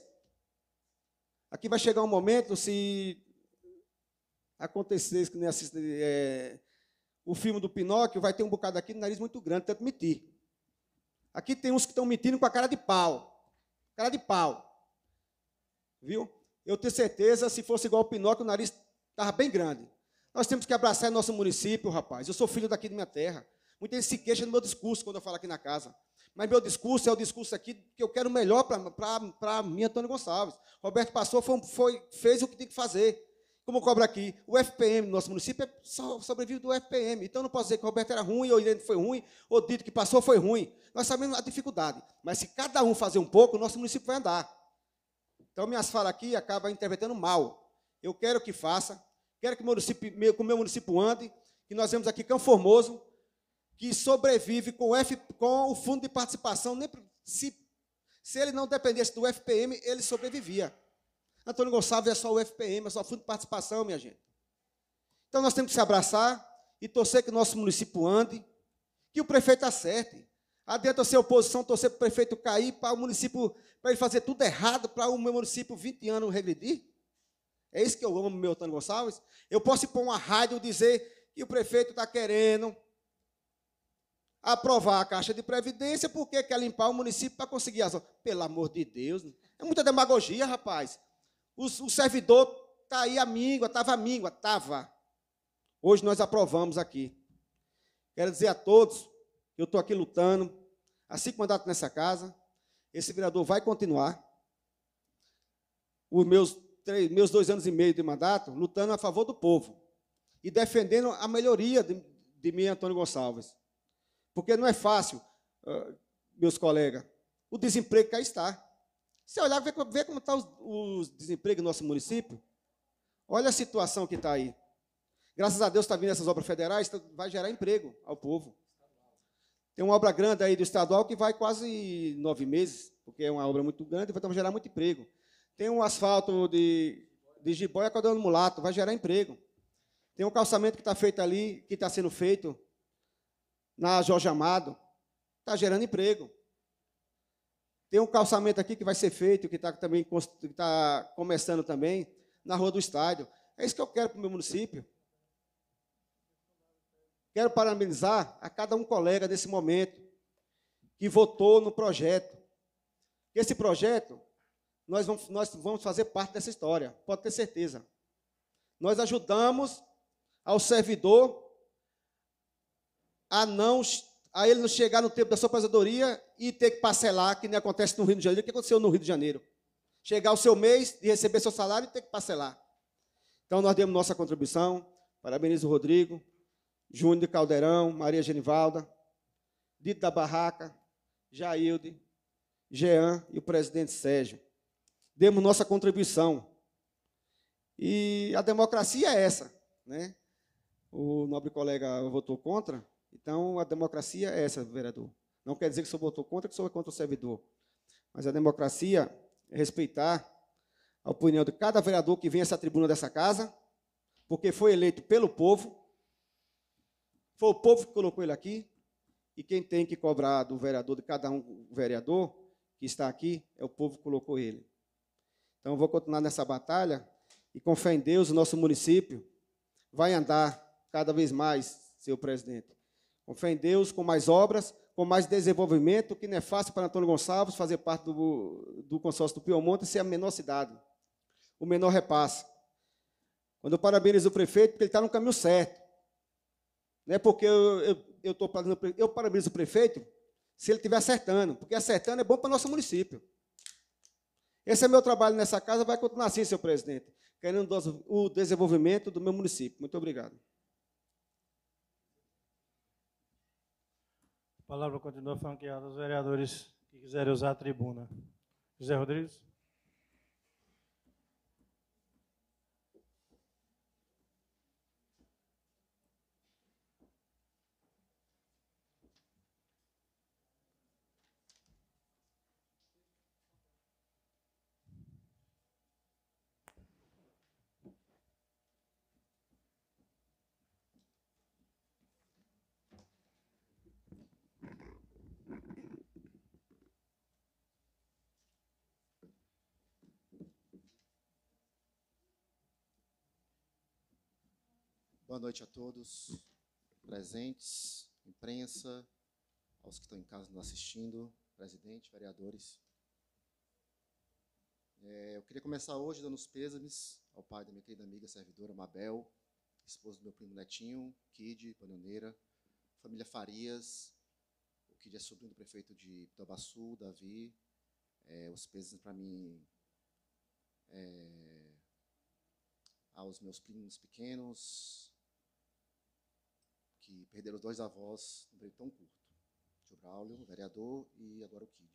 Aqui vai chegar um momento, se acontecesse que nem assiste, é, o filme do Pinóquio, vai ter um bocado aqui no nariz muito grande, tanto mentir. Aqui tem uns que estão mentindo com a cara de pau. Cara de pau. Viu? Eu tenho certeza, se fosse igual o Pinóquio, o nariz estava bem grande. Nós temos que abraçar nosso município, rapaz. Eu sou filho daqui de minha terra. Muita gente se queixa do meu discurso quando eu falo aqui na casa. Mas meu discurso é o discurso aqui que eu quero melhor para mim, Antônio Gonçalves. Roberto passou, foi, foi, fez o que tem que fazer. Como cobra aqui, o F P M no nosso município só sobrevive do F P M. Então, não posso dizer que o Roberto era ruim, ou o Irene foi ruim, ou o Dito que passou foi ruim. Nós sabemos a dificuldade. Mas se cada um fazer um pouco, o nosso município vai andar. Então, minhas falas aqui acabam interpretando mal. Eu quero que faça, quero que o, município, que o meu município ande, que nós vemos aqui Campo Formoso, que sobrevive com o, F, com o fundo de participação. Nem, se, se ele não dependesse do F P M, ele sobrevivia. Antônio Gonçalves é só o F P M, é só o fundo de participação, minha gente. Então, nós temos que se abraçar e torcer que o nosso município ande, que o prefeito acerte. Adianta ser oposição, torcer para o prefeito cair, para o município, para ele fazer tudo errado, para o meu município vinte anos regredir? É isso que eu amo, meu Antônio Gonçalves. Eu posso ir para uma rádio dizer que o prefeito está querendo aprovar a Caixa de Previdência porque quer limpar o município para conseguir as obras. Pelo amor de Deus, é muita demagogia, rapaz. O, o servidor está aí a míngua, estava a míngua, estava. Hoje nós aprovamos aqui. Quero dizer a todos, eu estou aqui lutando, há cinco mandatos nessa casa, esse vereador vai continuar. Os meus, três, meus dois anos e meio de mandato, lutando a favor do povo e defendendo a melhoria de, de mim, Antônio Gonçalves. Porque não é fácil, uh, meus colegas, o desemprego que aí está. Se olhar, ver, ver como está os, os desempregos no nosso município, olha a situação que está aí. Graças a Deus está vindo essas obras federais, vai gerar emprego ao povo. Tem uma obra grande aí do estadual que vai quase nove meses, porque é uma obra muito grande, vai gerar muito emprego. Tem um asfalto de, de Jiboia Cordão do Mulato, vai gerar emprego. Tem um calçamento que está feito ali, que está sendo feito na Jorge Amado, está gerando emprego. Tem um calçamento aqui que vai ser feito, que está também que está começando também, na Rua do Estádio. É isso que eu quero para o meu município. Quero parabenizar a cada um colega desse momento que votou no projeto. Esse projeto, nós vamos, nós vamos fazer parte dessa história, pode ter certeza. Nós ajudamos ao servidor a, não, a ele não chegar no tempo da sua aposentadoria e ter que parcelar, que nem acontece no Rio de Janeiro. O que aconteceu no Rio de Janeiro? Chegar o seu mês de receber seu salário e ter que parcelar. Então, nós demos nossa contribuição. Parabenizo o Rodrigo, Júnior de Caldeirão, Maria Genivalda, Dito da Barraca, Jailde, Jean e o presidente Sérgio. Demos nossa contribuição. E a democracia é essa, né? O nobre colega votou contra, então a democracia é essa, vereador. Não quer dizer que o senhor votou contra, que o senhor é contra o servidor. Mas a democracia é respeitar a opinião de cada vereador que vem a essa tribuna dessa casa, porque foi eleito pelo povo, foi o povo que colocou ele aqui, e quem tem que cobrar do vereador, de cada um vereador que está aqui, é o povo que colocou ele. Então, eu vou continuar nessa batalha, e com fé em Deus, o nosso município vai andar cada vez mais, senhor presidente. Com fé em Deus, com mais obras, com mais desenvolvimento, que não é fácil para Antônio Gonçalves fazer parte do, do consórcio do Piemonte e ser a menor cidade, o menor repasse. Quando eu parabenizo o prefeito, porque ele está no caminho certo. Não é porque eu, eu, eu, tô, eu parabenizo o prefeito se ele estiver acertando, porque acertando é bom para o nosso município. Esse é meu trabalho nessa casa, vai continuar assim, senhor presidente, querendo o desenvolvimento do meu município. Muito obrigado. A palavra continua franqueada aos vereadores que quiserem usar a tribuna. José Rodrigues. Boa noite a todos presentes, imprensa, aos que estão em casa nos assistindo, presidente, vereadores. É, eu queria começar hoje dando os pêsames ao pai da minha querida amiga servidora Mabel, esposo do meu primo Netinho, Kid, Bananeira, família Farias, o Kid é sobrinho do prefeito de Itabaçu, Davi, é, os pêsames para mim, é, aos meus primos pequenos, que perderam os dois avós num período tão curto. O tio Braulio, o vereador, e agora o Kid.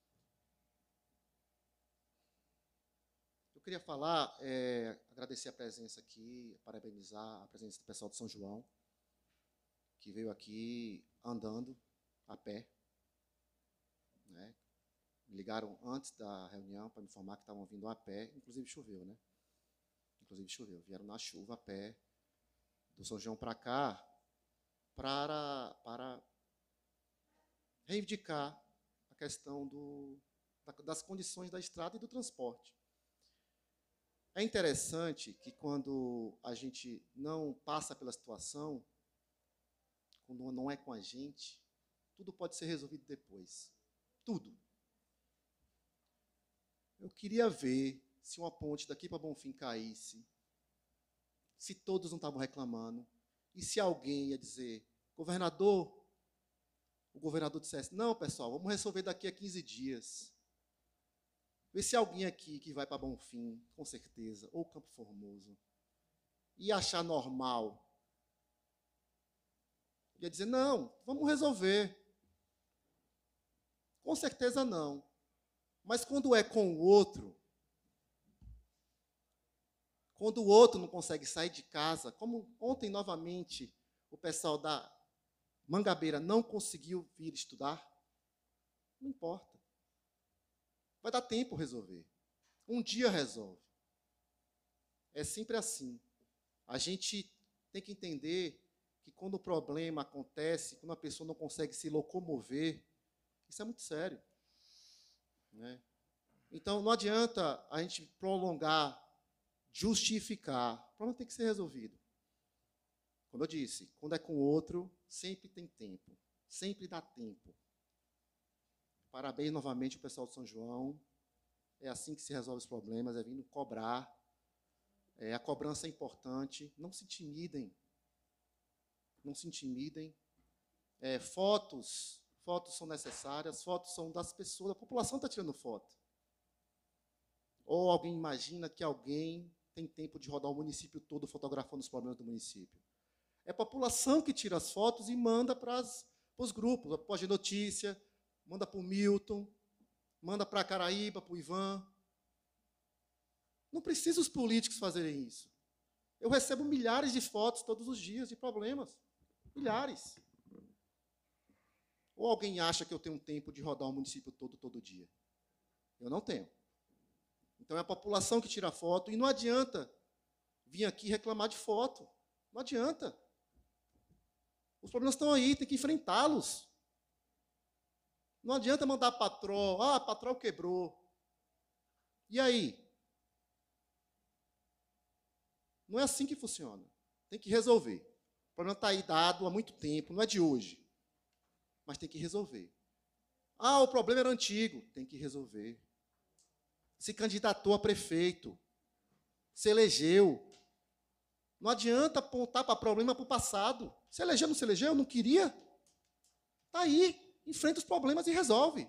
Eu queria falar, é, agradecer a presença aqui, parabenizar a presença do pessoal de São João, que veio aqui andando, a pé. Né? Me ligaram antes da reunião para me informar que estavam vindo a pé, inclusive choveu, né? Inclusive choveu. Vieram na chuva a pé, do São João para cá, para, para reivindicar a questão do, das condições da estrada e do transporte. É interessante que quando a gente não passa pela situação, quando não é com a gente, tudo pode ser resolvido depois. Tudo. Eu queria ver se uma ponte daqui para Bonfim caísse, se todos não estavam reclamando, e se alguém ia dizer, governador, o governador dissesse, não, pessoal, vamos resolver daqui a quinze dias. Vê se alguém aqui que vai para Bonfim, com certeza, ou Campo Formoso, ia achar normal. Ia dizer, não, vamos resolver. Com certeza não. Mas quando é com o outro, quando o outro não consegue sair de casa, como ontem novamente o pessoal da Mangabeira não conseguiu vir estudar, não importa. Vai dar tempo resolver. Um dia resolve. É sempre assim. A gente tem que entender que quando o problema acontece, quando a pessoa não consegue se locomover, isso é muito sério. Né? Então, não adianta a gente prolongar, justificar. O problema tem que ser resolvido. Como eu disse, quando é com o outro, sempre tem tempo. Sempre dá tempo. Parabéns novamente ao pessoal de São João. É assim que se resolve os problemas, é vindo cobrar. É, a cobrança é importante. Não se intimidem. Não se intimidem. É, fotos, fotos são necessárias, fotos são das pessoas, a população está tirando foto. Ou alguém imagina que alguém tem tempo de rodar o município todo fotografando os problemas do município. É a população que tira as fotos e manda para os grupos, pode notícia, manda para o Milton, manda para a Caraíba, para o Ivan. Não precisa os políticos fazerem isso. Eu recebo milhares de fotos todos os dias de problemas. Milhares. Ou alguém acha que eu tenho tempo de rodar o município todo, todo dia? Eu não tenho. Então, é a população que tira foto, e não adianta vir aqui reclamar de foto. Não adianta. Os problemas estão aí, tem que enfrentá-los. Não adianta mandar patrol, ah, patrol quebrou. E aí? Não é assim que funciona. Tem que resolver. O problema está aí dado há muito tempo, não é de hoje. Mas tem que resolver. Ah, o problema era antigo. Tem que resolver. Se candidatou a prefeito. Se elegeu. Não adianta apontar para problema para o passado. Se elegeu, não se elegeu, não queria. Está aí. Enfrenta os problemas e resolve.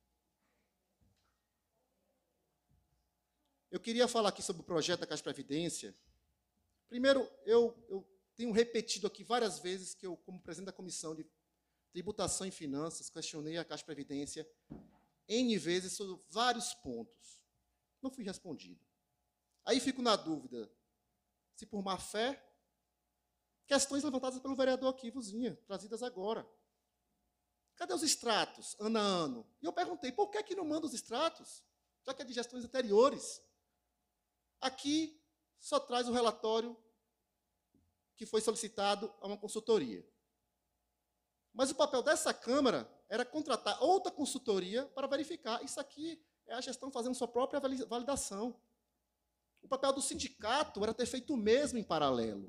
Eu queria falar aqui sobre o projeto da Caixa de Previdência. Primeiro, eu, eu tenho repetido aqui várias vezes que eu, como presidente da Comissão de Tributação e Finanças, questionei a Caixa de Previdência N vezes sobre vários pontos. Não fui respondido. Aí fico na dúvida, se por má fé, questões levantadas pelo vereador aqui, Vuzinha, trazidas agora. Cadê os extratos, ano a ano? E eu perguntei, por que, que não manda os extratos? Já que é de gestões anteriores. Aqui só traz o relatório que foi solicitado a uma consultoria. Mas o papel dessa Câmara era contratar outra consultoria para verificar. Isso aqui é a gestão fazendo sua própria validação. O papel do sindicato era ter feito o mesmo em paralelo.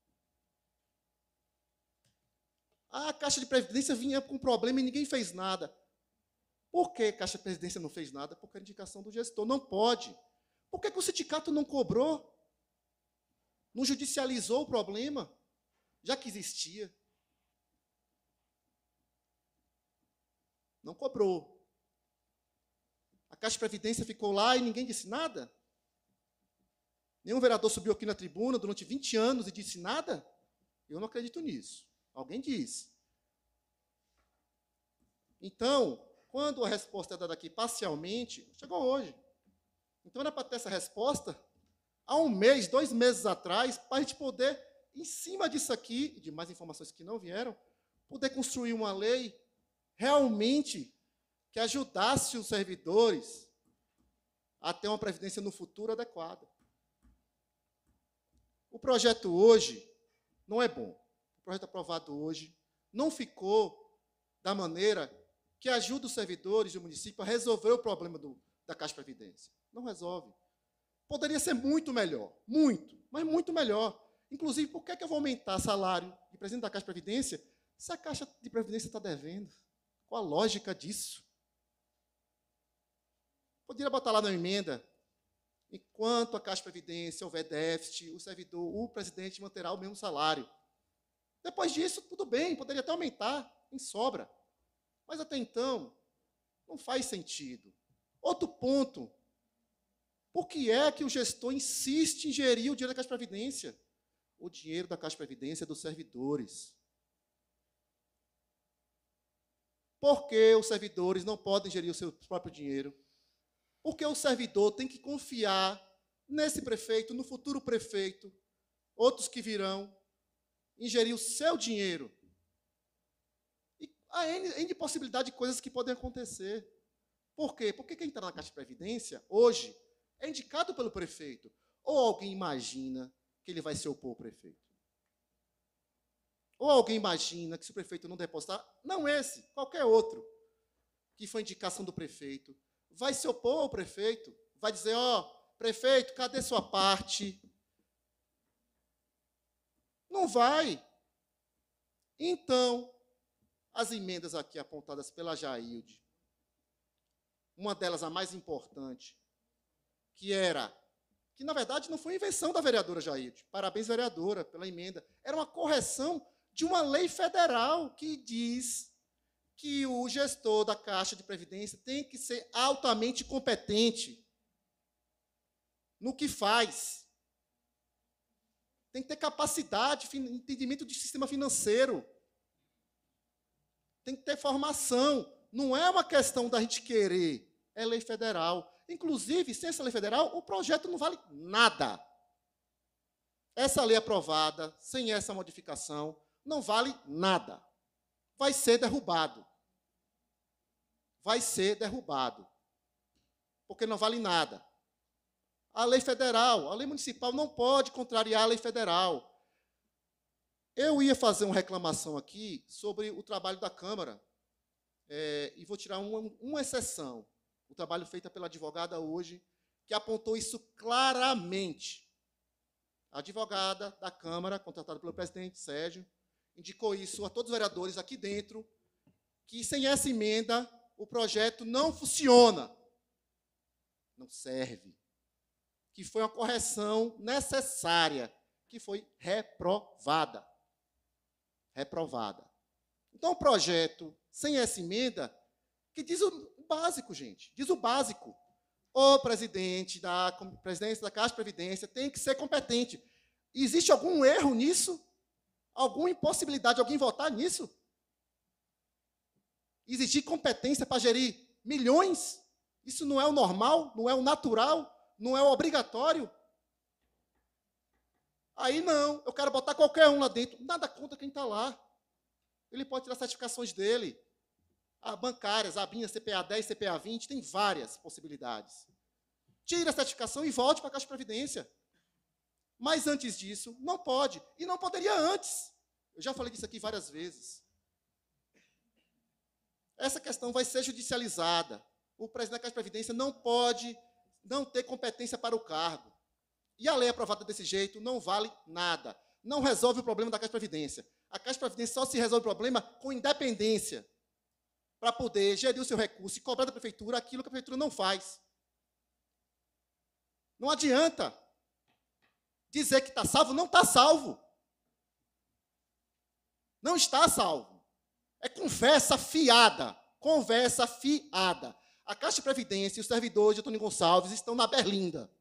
A Caixa de Previdência vinha com problema e ninguém fez nada. Por que a Caixa de Previdência não fez nada? Porque a indicação do gestor não pode. Por que, que o sindicato não cobrou? Não judicializou o problema, já que existia? Não cobrou. A Caixa de Previdência ficou lá e ninguém disse nada? Nenhum vereador subiu aqui na tribuna durante vinte anos e disse nada? Eu não acredito nisso. Alguém disse. Então, quando a resposta é dada aqui parcialmente, chegou hoje. Então, era para ter essa resposta há um mês, dois meses atrás, para a gente poder, em cima disso aqui, e de mais informações que não vieram, poder construir uma lei realmente que ajudasse os servidores a ter uma previdência no futuro adequada. O projeto hoje não é bom. O projeto aprovado hoje não ficou da maneira que ajuda os servidores do município a resolver o problema do, da Caixa de Previdência. Não resolve. Poderia ser muito melhor, muito, mas muito melhor. Inclusive, por que, que eu vou aumentar salário de presidente da Caixa de Previdência se a Caixa de Previdência está devendo? Qual a lógica disso? Poderia botar lá na emenda, enquanto a Caixa de Previdência houver déficit, o servidor, o presidente manterá o mesmo salário. Depois disso, tudo bem, poderia até aumentar, em sobra. Mas até então, não faz sentido. Outro ponto, por que é que o gestor insiste em gerir o dinheiro da Caixa de Previdência? O dinheiro da Caixa de Previdência é dos servidores. Por que os servidores não podem gerir o seu próprio dinheiro? Porque o servidor tem que confiar nesse prefeito, no futuro prefeito, outros que virão, em gerir o seu dinheiro. E há N, N possibilidade de coisas que podem acontecer. Por quê? Porque quem está na Caixa de Previdência, hoje, é indicado pelo prefeito. Ou alguém imagina que ele vai se opor ao prefeito. Ou alguém imagina que se o prefeito não depositar, não esse, qualquer outro, que foi indicação do prefeito, vai se opor ao prefeito, vai dizer, ó, oh, prefeito, cadê sua parte? Não vai. Então, as emendas aqui apontadas pela Jailde, uma delas a mais importante, que era, que na verdade não foi invenção da vereadora Jailde, parabéns vereadora pela emenda, era uma correção de uma lei federal que diz que o gestor da Caixa de Previdência tem que ser altamente competente no que faz. Tem que ter capacidade, entendimento de sistema financeiro. Tem que ter formação. Não é uma questão da gente querer, é lei federal. Inclusive, sem essa lei federal, o projeto não vale nada. Essa lei aprovada, sem essa modificação, não vale nada. Vai ser derrubado. Vai ser derrubado. Porque não vale nada. a lei federal. A lei municipal não pode contrariar a lei federal. Eu ia fazer uma reclamação aqui sobre o trabalho da Câmara, é, e vou tirar uma, uma exceção, o trabalho feito pela advogada hoje, que apontou isso claramente. A advogada da Câmara, contratada pelo presidente Sérgio, indicou isso a todos os vereadores aqui dentro, que sem essa emenda o projeto não funciona, não serve, que foi uma correção necessária, que foi reprovada. Reprovada. Então, o projeto, sem essa emenda, que diz o básico, gente, diz o básico. O presidente da presidência da Caixa de Previdência tem que ser competente. Existe algum erro nisso? Alguma impossibilidade de alguém votar nisso? Exigir competência para gerir milhões? Isso não é o normal? Não é o natural? Não é o obrigatório? Aí não, eu quero botar qualquer um lá dentro. Nada contra quem está lá. Ele pode tirar certificações dele. Ah, bancárias, A B I N, C P A dez, C P A vinte, tem várias possibilidades. Tire a certificação e volte para a Caixa de Previdência. Mas antes disso, não pode. E não poderia antes. Eu já falei disso aqui várias vezes. Essa questão vai ser judicializada. O presidente da Caixa de Previdência não pode não ter competência para o cargo. E a lei aprovada desse jeito não vale nada. Não resolve o problema da Caixa de Previdência. A Caixa de Previdência só se resolve o problema com independência, para poder gerir o seu recurso e cobrar da prefeitura aquilo que a prefeitura não faz. Não adianta dizer que está salvo, não está salvo. Não está salvo. É conversa fiada. Conversa fiada. A Caixa de Previdência e os servidores de Antônio Gonçalves estão na berlinda.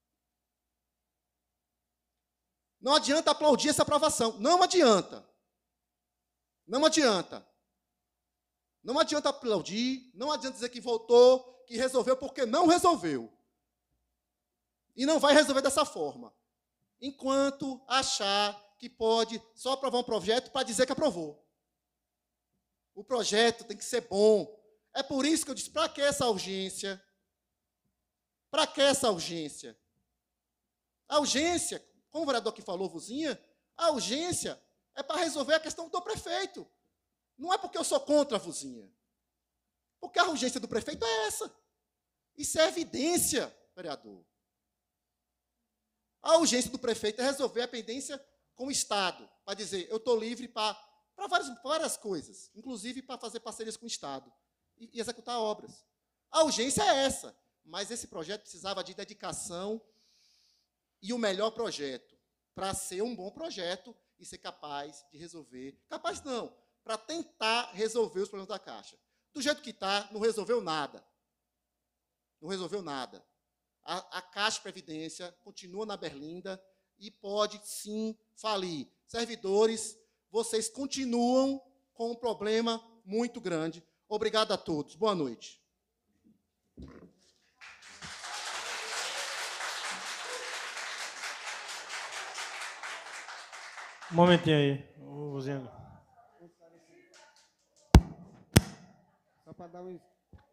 Não adianta aplaudir essa aprovação. Não adianta. Não adianta. Não adianta aplaudir, não adianta dizer que voltou, que resolveu, porque não resolveu. E não vai resolver dessa forma. Enquanto achar que pode só aprovar um projeto para dizer que aprovou. O projeto tem que ser bom. É por isso que eu disse, para que essa urgência? Para que essa urgência? A urgência, como o vereador aqui falou, Vuzinha, a urgência é para resolver a questão do prefeito. Não é porque eu sou contra a Vuzinha. Porque a urgência do prefeito é essa. Isso é evidência, vereador. A urgência do prefeito é resolver a pendência com o Estado, para dizer, eu estou livre para, para várias, várias coisas, inclusive para fazer parcerias com o Estado e, e executar obras. A urgência é essa, mas esse projeto precisava de dedicação e o melhor projeto, para ser um bom projeto e ser capaz de resolver. Capaz não, para tentar resolver os problemas da Caixa. Do jeito que está, não resolveu nada. Não resolveu nada. A, a Caixa de Previdência continua na berlinda e pode, sim, falir. Servidores, vocês continuam com um problema muito grande. Obrigado a todos. Boa noite. Um momentinho aí, ô Zeno. Só para dar um...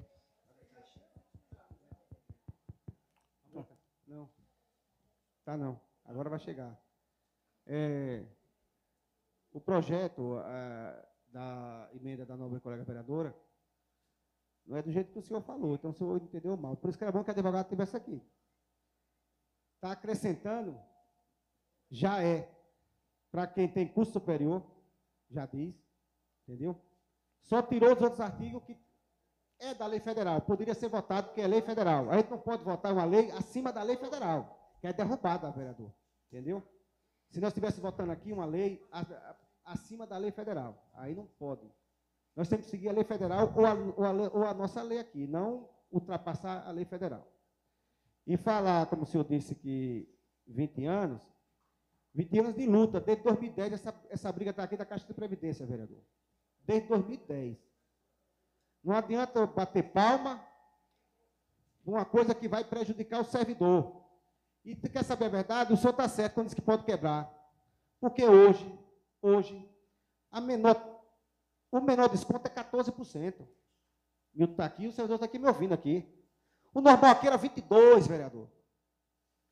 Não. Tá não. Agora vai chegar. É, o projeto a, da emenda da nobre colega vereadora não é do jeito que o senhor falou, então o senhor entendeu mal. Por isso que era bom que a advogada estivesse aqui. Está acrescentando, já é, para quem tem curso superior, já diz, entendeu? Só tirou os outros artigos que é da lei federal, poderia ser votado porque é lei federal. A gente não pode votar uma lei acima da lei federal, que é derrubada, vereador, entendeu? Se nós estivéssemos votando aqui uma lei a, a, acima da lei federal, aí não pode. Nós temos que seguir a lei federal ou a, ou, a, ou a nossa lei aqui, não ultrapassar a lei federal. E falar, como o senhor disse, que vinte anos, vinte anos de luta, desde dois mil e dez, essa, essa briga está aqui da Caixa de Previdência, vereador. Desde dois mil e dez. Não adianta eu bater palma uma coisa que vai prejudicar o servidor. E quer saber a verdade? O senhor está certo quando diz que pode quebrar. Porque hoje, hoje, a menor, o menor desconto é quatorze por cento. Milton está aqui, o servidor está aqui me ouvindo aqui. O normal aqui era vinte e dois por cento, vereador.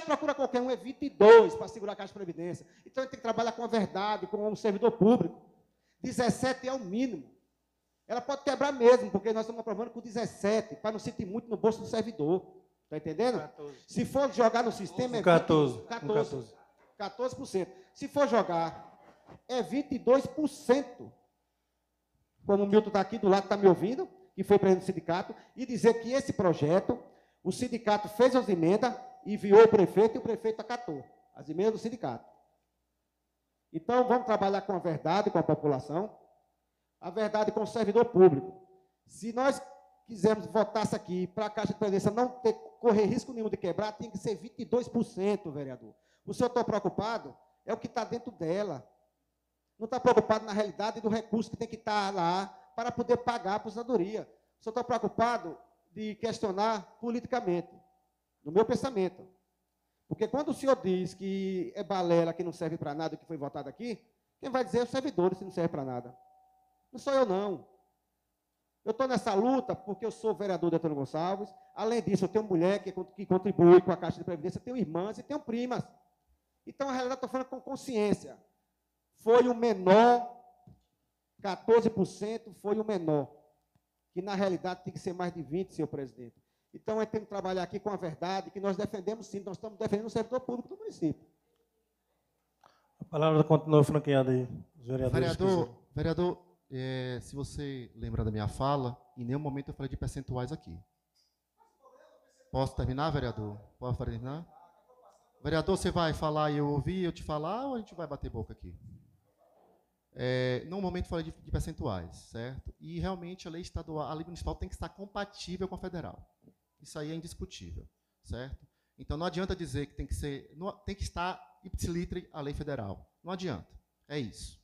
procura qualquer um, é vinte e dois para segurar a Caixa de Previdência. Então, ele tem que trabalhar com a verdade, com um servidor público. dezessete é o mínimo. Ela pode quebrar mesmo, porque nós estamos aprovando com dezessete, para não sentir muito no bolso do servidor. Está entendendo? quatorze. Se for jogar no sistema, é quatorze. quatorze. quatorze por cento. Se for jogar, é vinte e dois por cento. Como o Milton está aqui do lado, está me ouvindo, que foi presidente do sindicato, e dizer que esse projeto, o sindicato fez as emendas, enviou o prefeito e o prefeito acatou as emendas do sindicato. Então, vamos trabalhar com a verdade, com a população, a verdade com o servidor público. Se nós quisermos votar isso aqui para a Caixa de Previdência não ter, correr risco nenhum de quebrar, tem que ser vinte e dois por cento, vereador. O senhor está preocupado? É o que está dentro dela. Não está preocupado na realidade do recurso que tem que estar lá para poder pagar a aposentadoria. O senhor está preocupado de questionar politicamente, no meu pensamento. Porque quando o senhor diz que é balela, que não serve para nada, que foi votado aqui, quem vai dizer é os servidores que não serve para nada. Não sou eu, não. Eu estou nessa luta porque eu sou vereador de Antônio Gonçalves. Além disso, eu tenho mulher que, que contribui com a Caixa de Previdência, tenho irmãs e tenho primas. Então, a realidade, estou falando com consciência. Foi o menor, quatorze por cento foi o menor. Que, na realidade, tem que ser mais de vinte por cento, senhor presidente. Então, a gente tem que trabalhar aqui com a verdade, que nós defendemos, sim, nós estamos defendendo o servidor público do município. A palavra continua franqueada aí. Os vereadores Vereador, vereador é, se você lembra da minha fala, em nenhum momento eu falei de percentuais aqui. Posso terminar, vereador? Posso terminar? Vereador, você vai falar e eu ouvir, eu te falar, ou a gente vai bater boca aqui? É, no momento eu falei de, de percentuais, certo? E realmente a lei estadual, a lei municipal tem que estar compatível com a federal. Isso aí é indiscutível, certo? Então não adianta dizer que tem que ser, não, tem que estar ipsilitre a lei federal. Não adianta. É isso.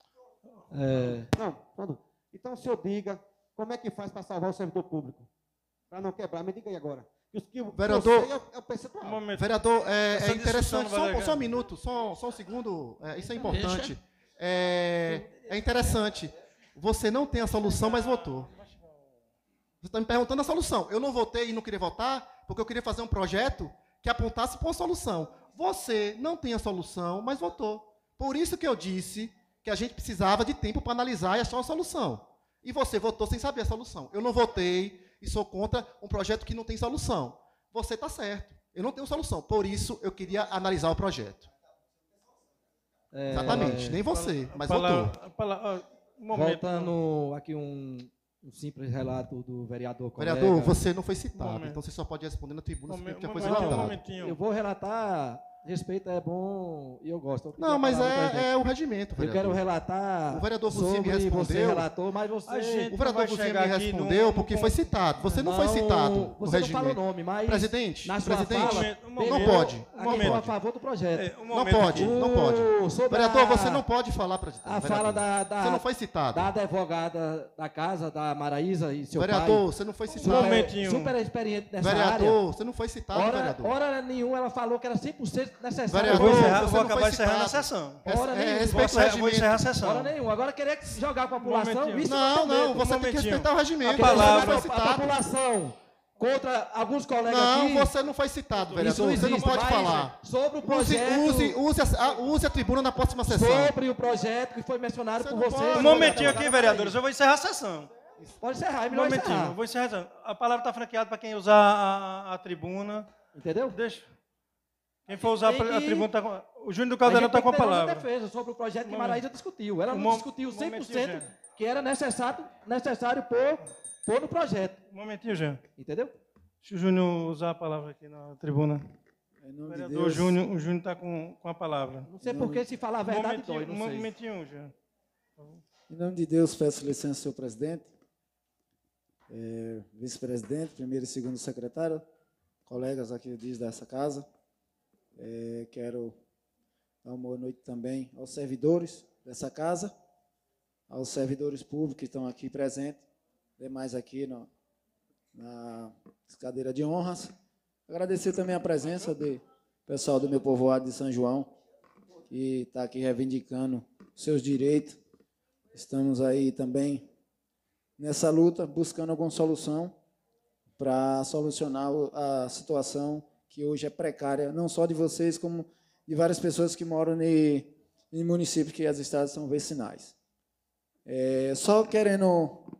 É, Não, não. Então, o senhor diga como é que faz para salvar o servidor público? Para não quebrar. Me diga aí agora. Que, que o Vereador, é, é o percentual. Um momento. Vereador, é, Essa é interessante, discussão não vai só, só um legal. minuto, só, só um segundo, é, isso é importante. É, é interessante, você não tem a solução, mas votou. Você está me perguntando a solução. Eu não votei e não queria votar, porque eu queria fazer um projeto que apontasse para uma solução. Você não tem a solução, mas votou. Por isso que eu disse que a gente precisava de tempo para analisar e achar uma solução. E você votou sem saber a solução. Eu não votei e sou contra um projeto que não tem solução. Você está certo. Eu não tenho solução. Por isso, eu queria analisar o projeto. é, Exatamente. Nem você, mas Palavra- votou. a palavra- um momento. Voltando aqui um, um simples relato do vereador colega. Vereador, você não foi citado, Momento. então você só pode responder na tribuna se Momen- já foi momento, um citado. momentinho. Eu vou relatar, respeito é bom e eu gosto. Eu Não, mas palavra do presidente. é, é o regimento, Eu vereador. quero relatar O vereador Buzinho me sobre respondeu. você relatou, mas você... A gente O vereador vai Buzinho chegar me aqui respondeu num- porque num- foi citado. Você não, foi citado no Você não fala o regimento. nome, mas... Presidente, na sua presidente, fala, um não momento. pode, aqui não foi a pode. favor do projeto. É, um Não momento pode, aqui. não pode. O- sobre Vereador, a- você não pode falar, presidente. A vereador. fala da, da, Você não foi citado. da advogada da casa, da Maraísa e seu Vereador, pai. você não foi Um citado. momentinho. Super experiente nessa área. Vereador, você não foi citado, Hora, vereador. hora nenhuma ela falou que era cem por cento necessário. Eu vou, Vereador, encerrar, você vou não acabar foi encerrando a citado. sessão. Hora É, nenhuma. respeito Vou o encerrar- vou encerrar a regimento. sessão. Hora nenhuma. Agora querer jogar com a população, momentinho. isso Não, tem não, medo. você tem que momentinho. respeitar o regimento. A Querer palavra- jogar Você não a foi citado. população contra alguns colegas Não, aqui. você não foi citado, vereador. Isso Você não existe, pode mas falar. Sobre o Use, projeto, use, use, a, use a tribuna na próxima sessão. sobre o projeto que foi mencionado Você por não vocês. pode. Um momentinho aqui, vereadores, eu vou encerrar a sessão. Pode encerrar, é Um melhor momentinho, eu encerrar. vou encerrar a sessão. A palavra está franqueada para quem usar a, a- a tribuna. Entendeu? Deixa. Quem for usar a, Tem a que- tribuna, tá com, o Júnior do A Caldeirão gente está tem com a que ter nossa palavra. defesa sobre o projeto que Um Maraísa discutiu. Ela Um não mom- discutiu um cem por momentinho, cento Jean. que era necessário, necessário pôr, pôr no projeto. Um momentinho, Jean. Entendeu? Deixa o Júnior usar a palavra aqui na tribuna. Em O nome de vereador Deus, Júnior, o Júnior está com, com a palavra. Não sei Não. por que se falar a Um verdade momentinho, dói, não um sei. momentinho, Jean. em nome de Deus, peço licença, senhor presidente, eh, vice-presidente, primeiro e segundo secretário, colegas aqui diz dessa casa. Eh, quero dar uma boa noite também aos servidores dessa casa, aos servidores públicos que estão aqui presentes, demais aqui no, na cadeira de honras. Agradecer também a presença do pessoal do meu povoado de São João, que está aqui reivindicando seus direitos. Estamos aí também nessa luta, buscando alguma solução para solucionar o- a situação que hoje é precária, não só de vocês, como de várias pessoas que moram em, em municípios que as estradas são vicinais. É, só querendo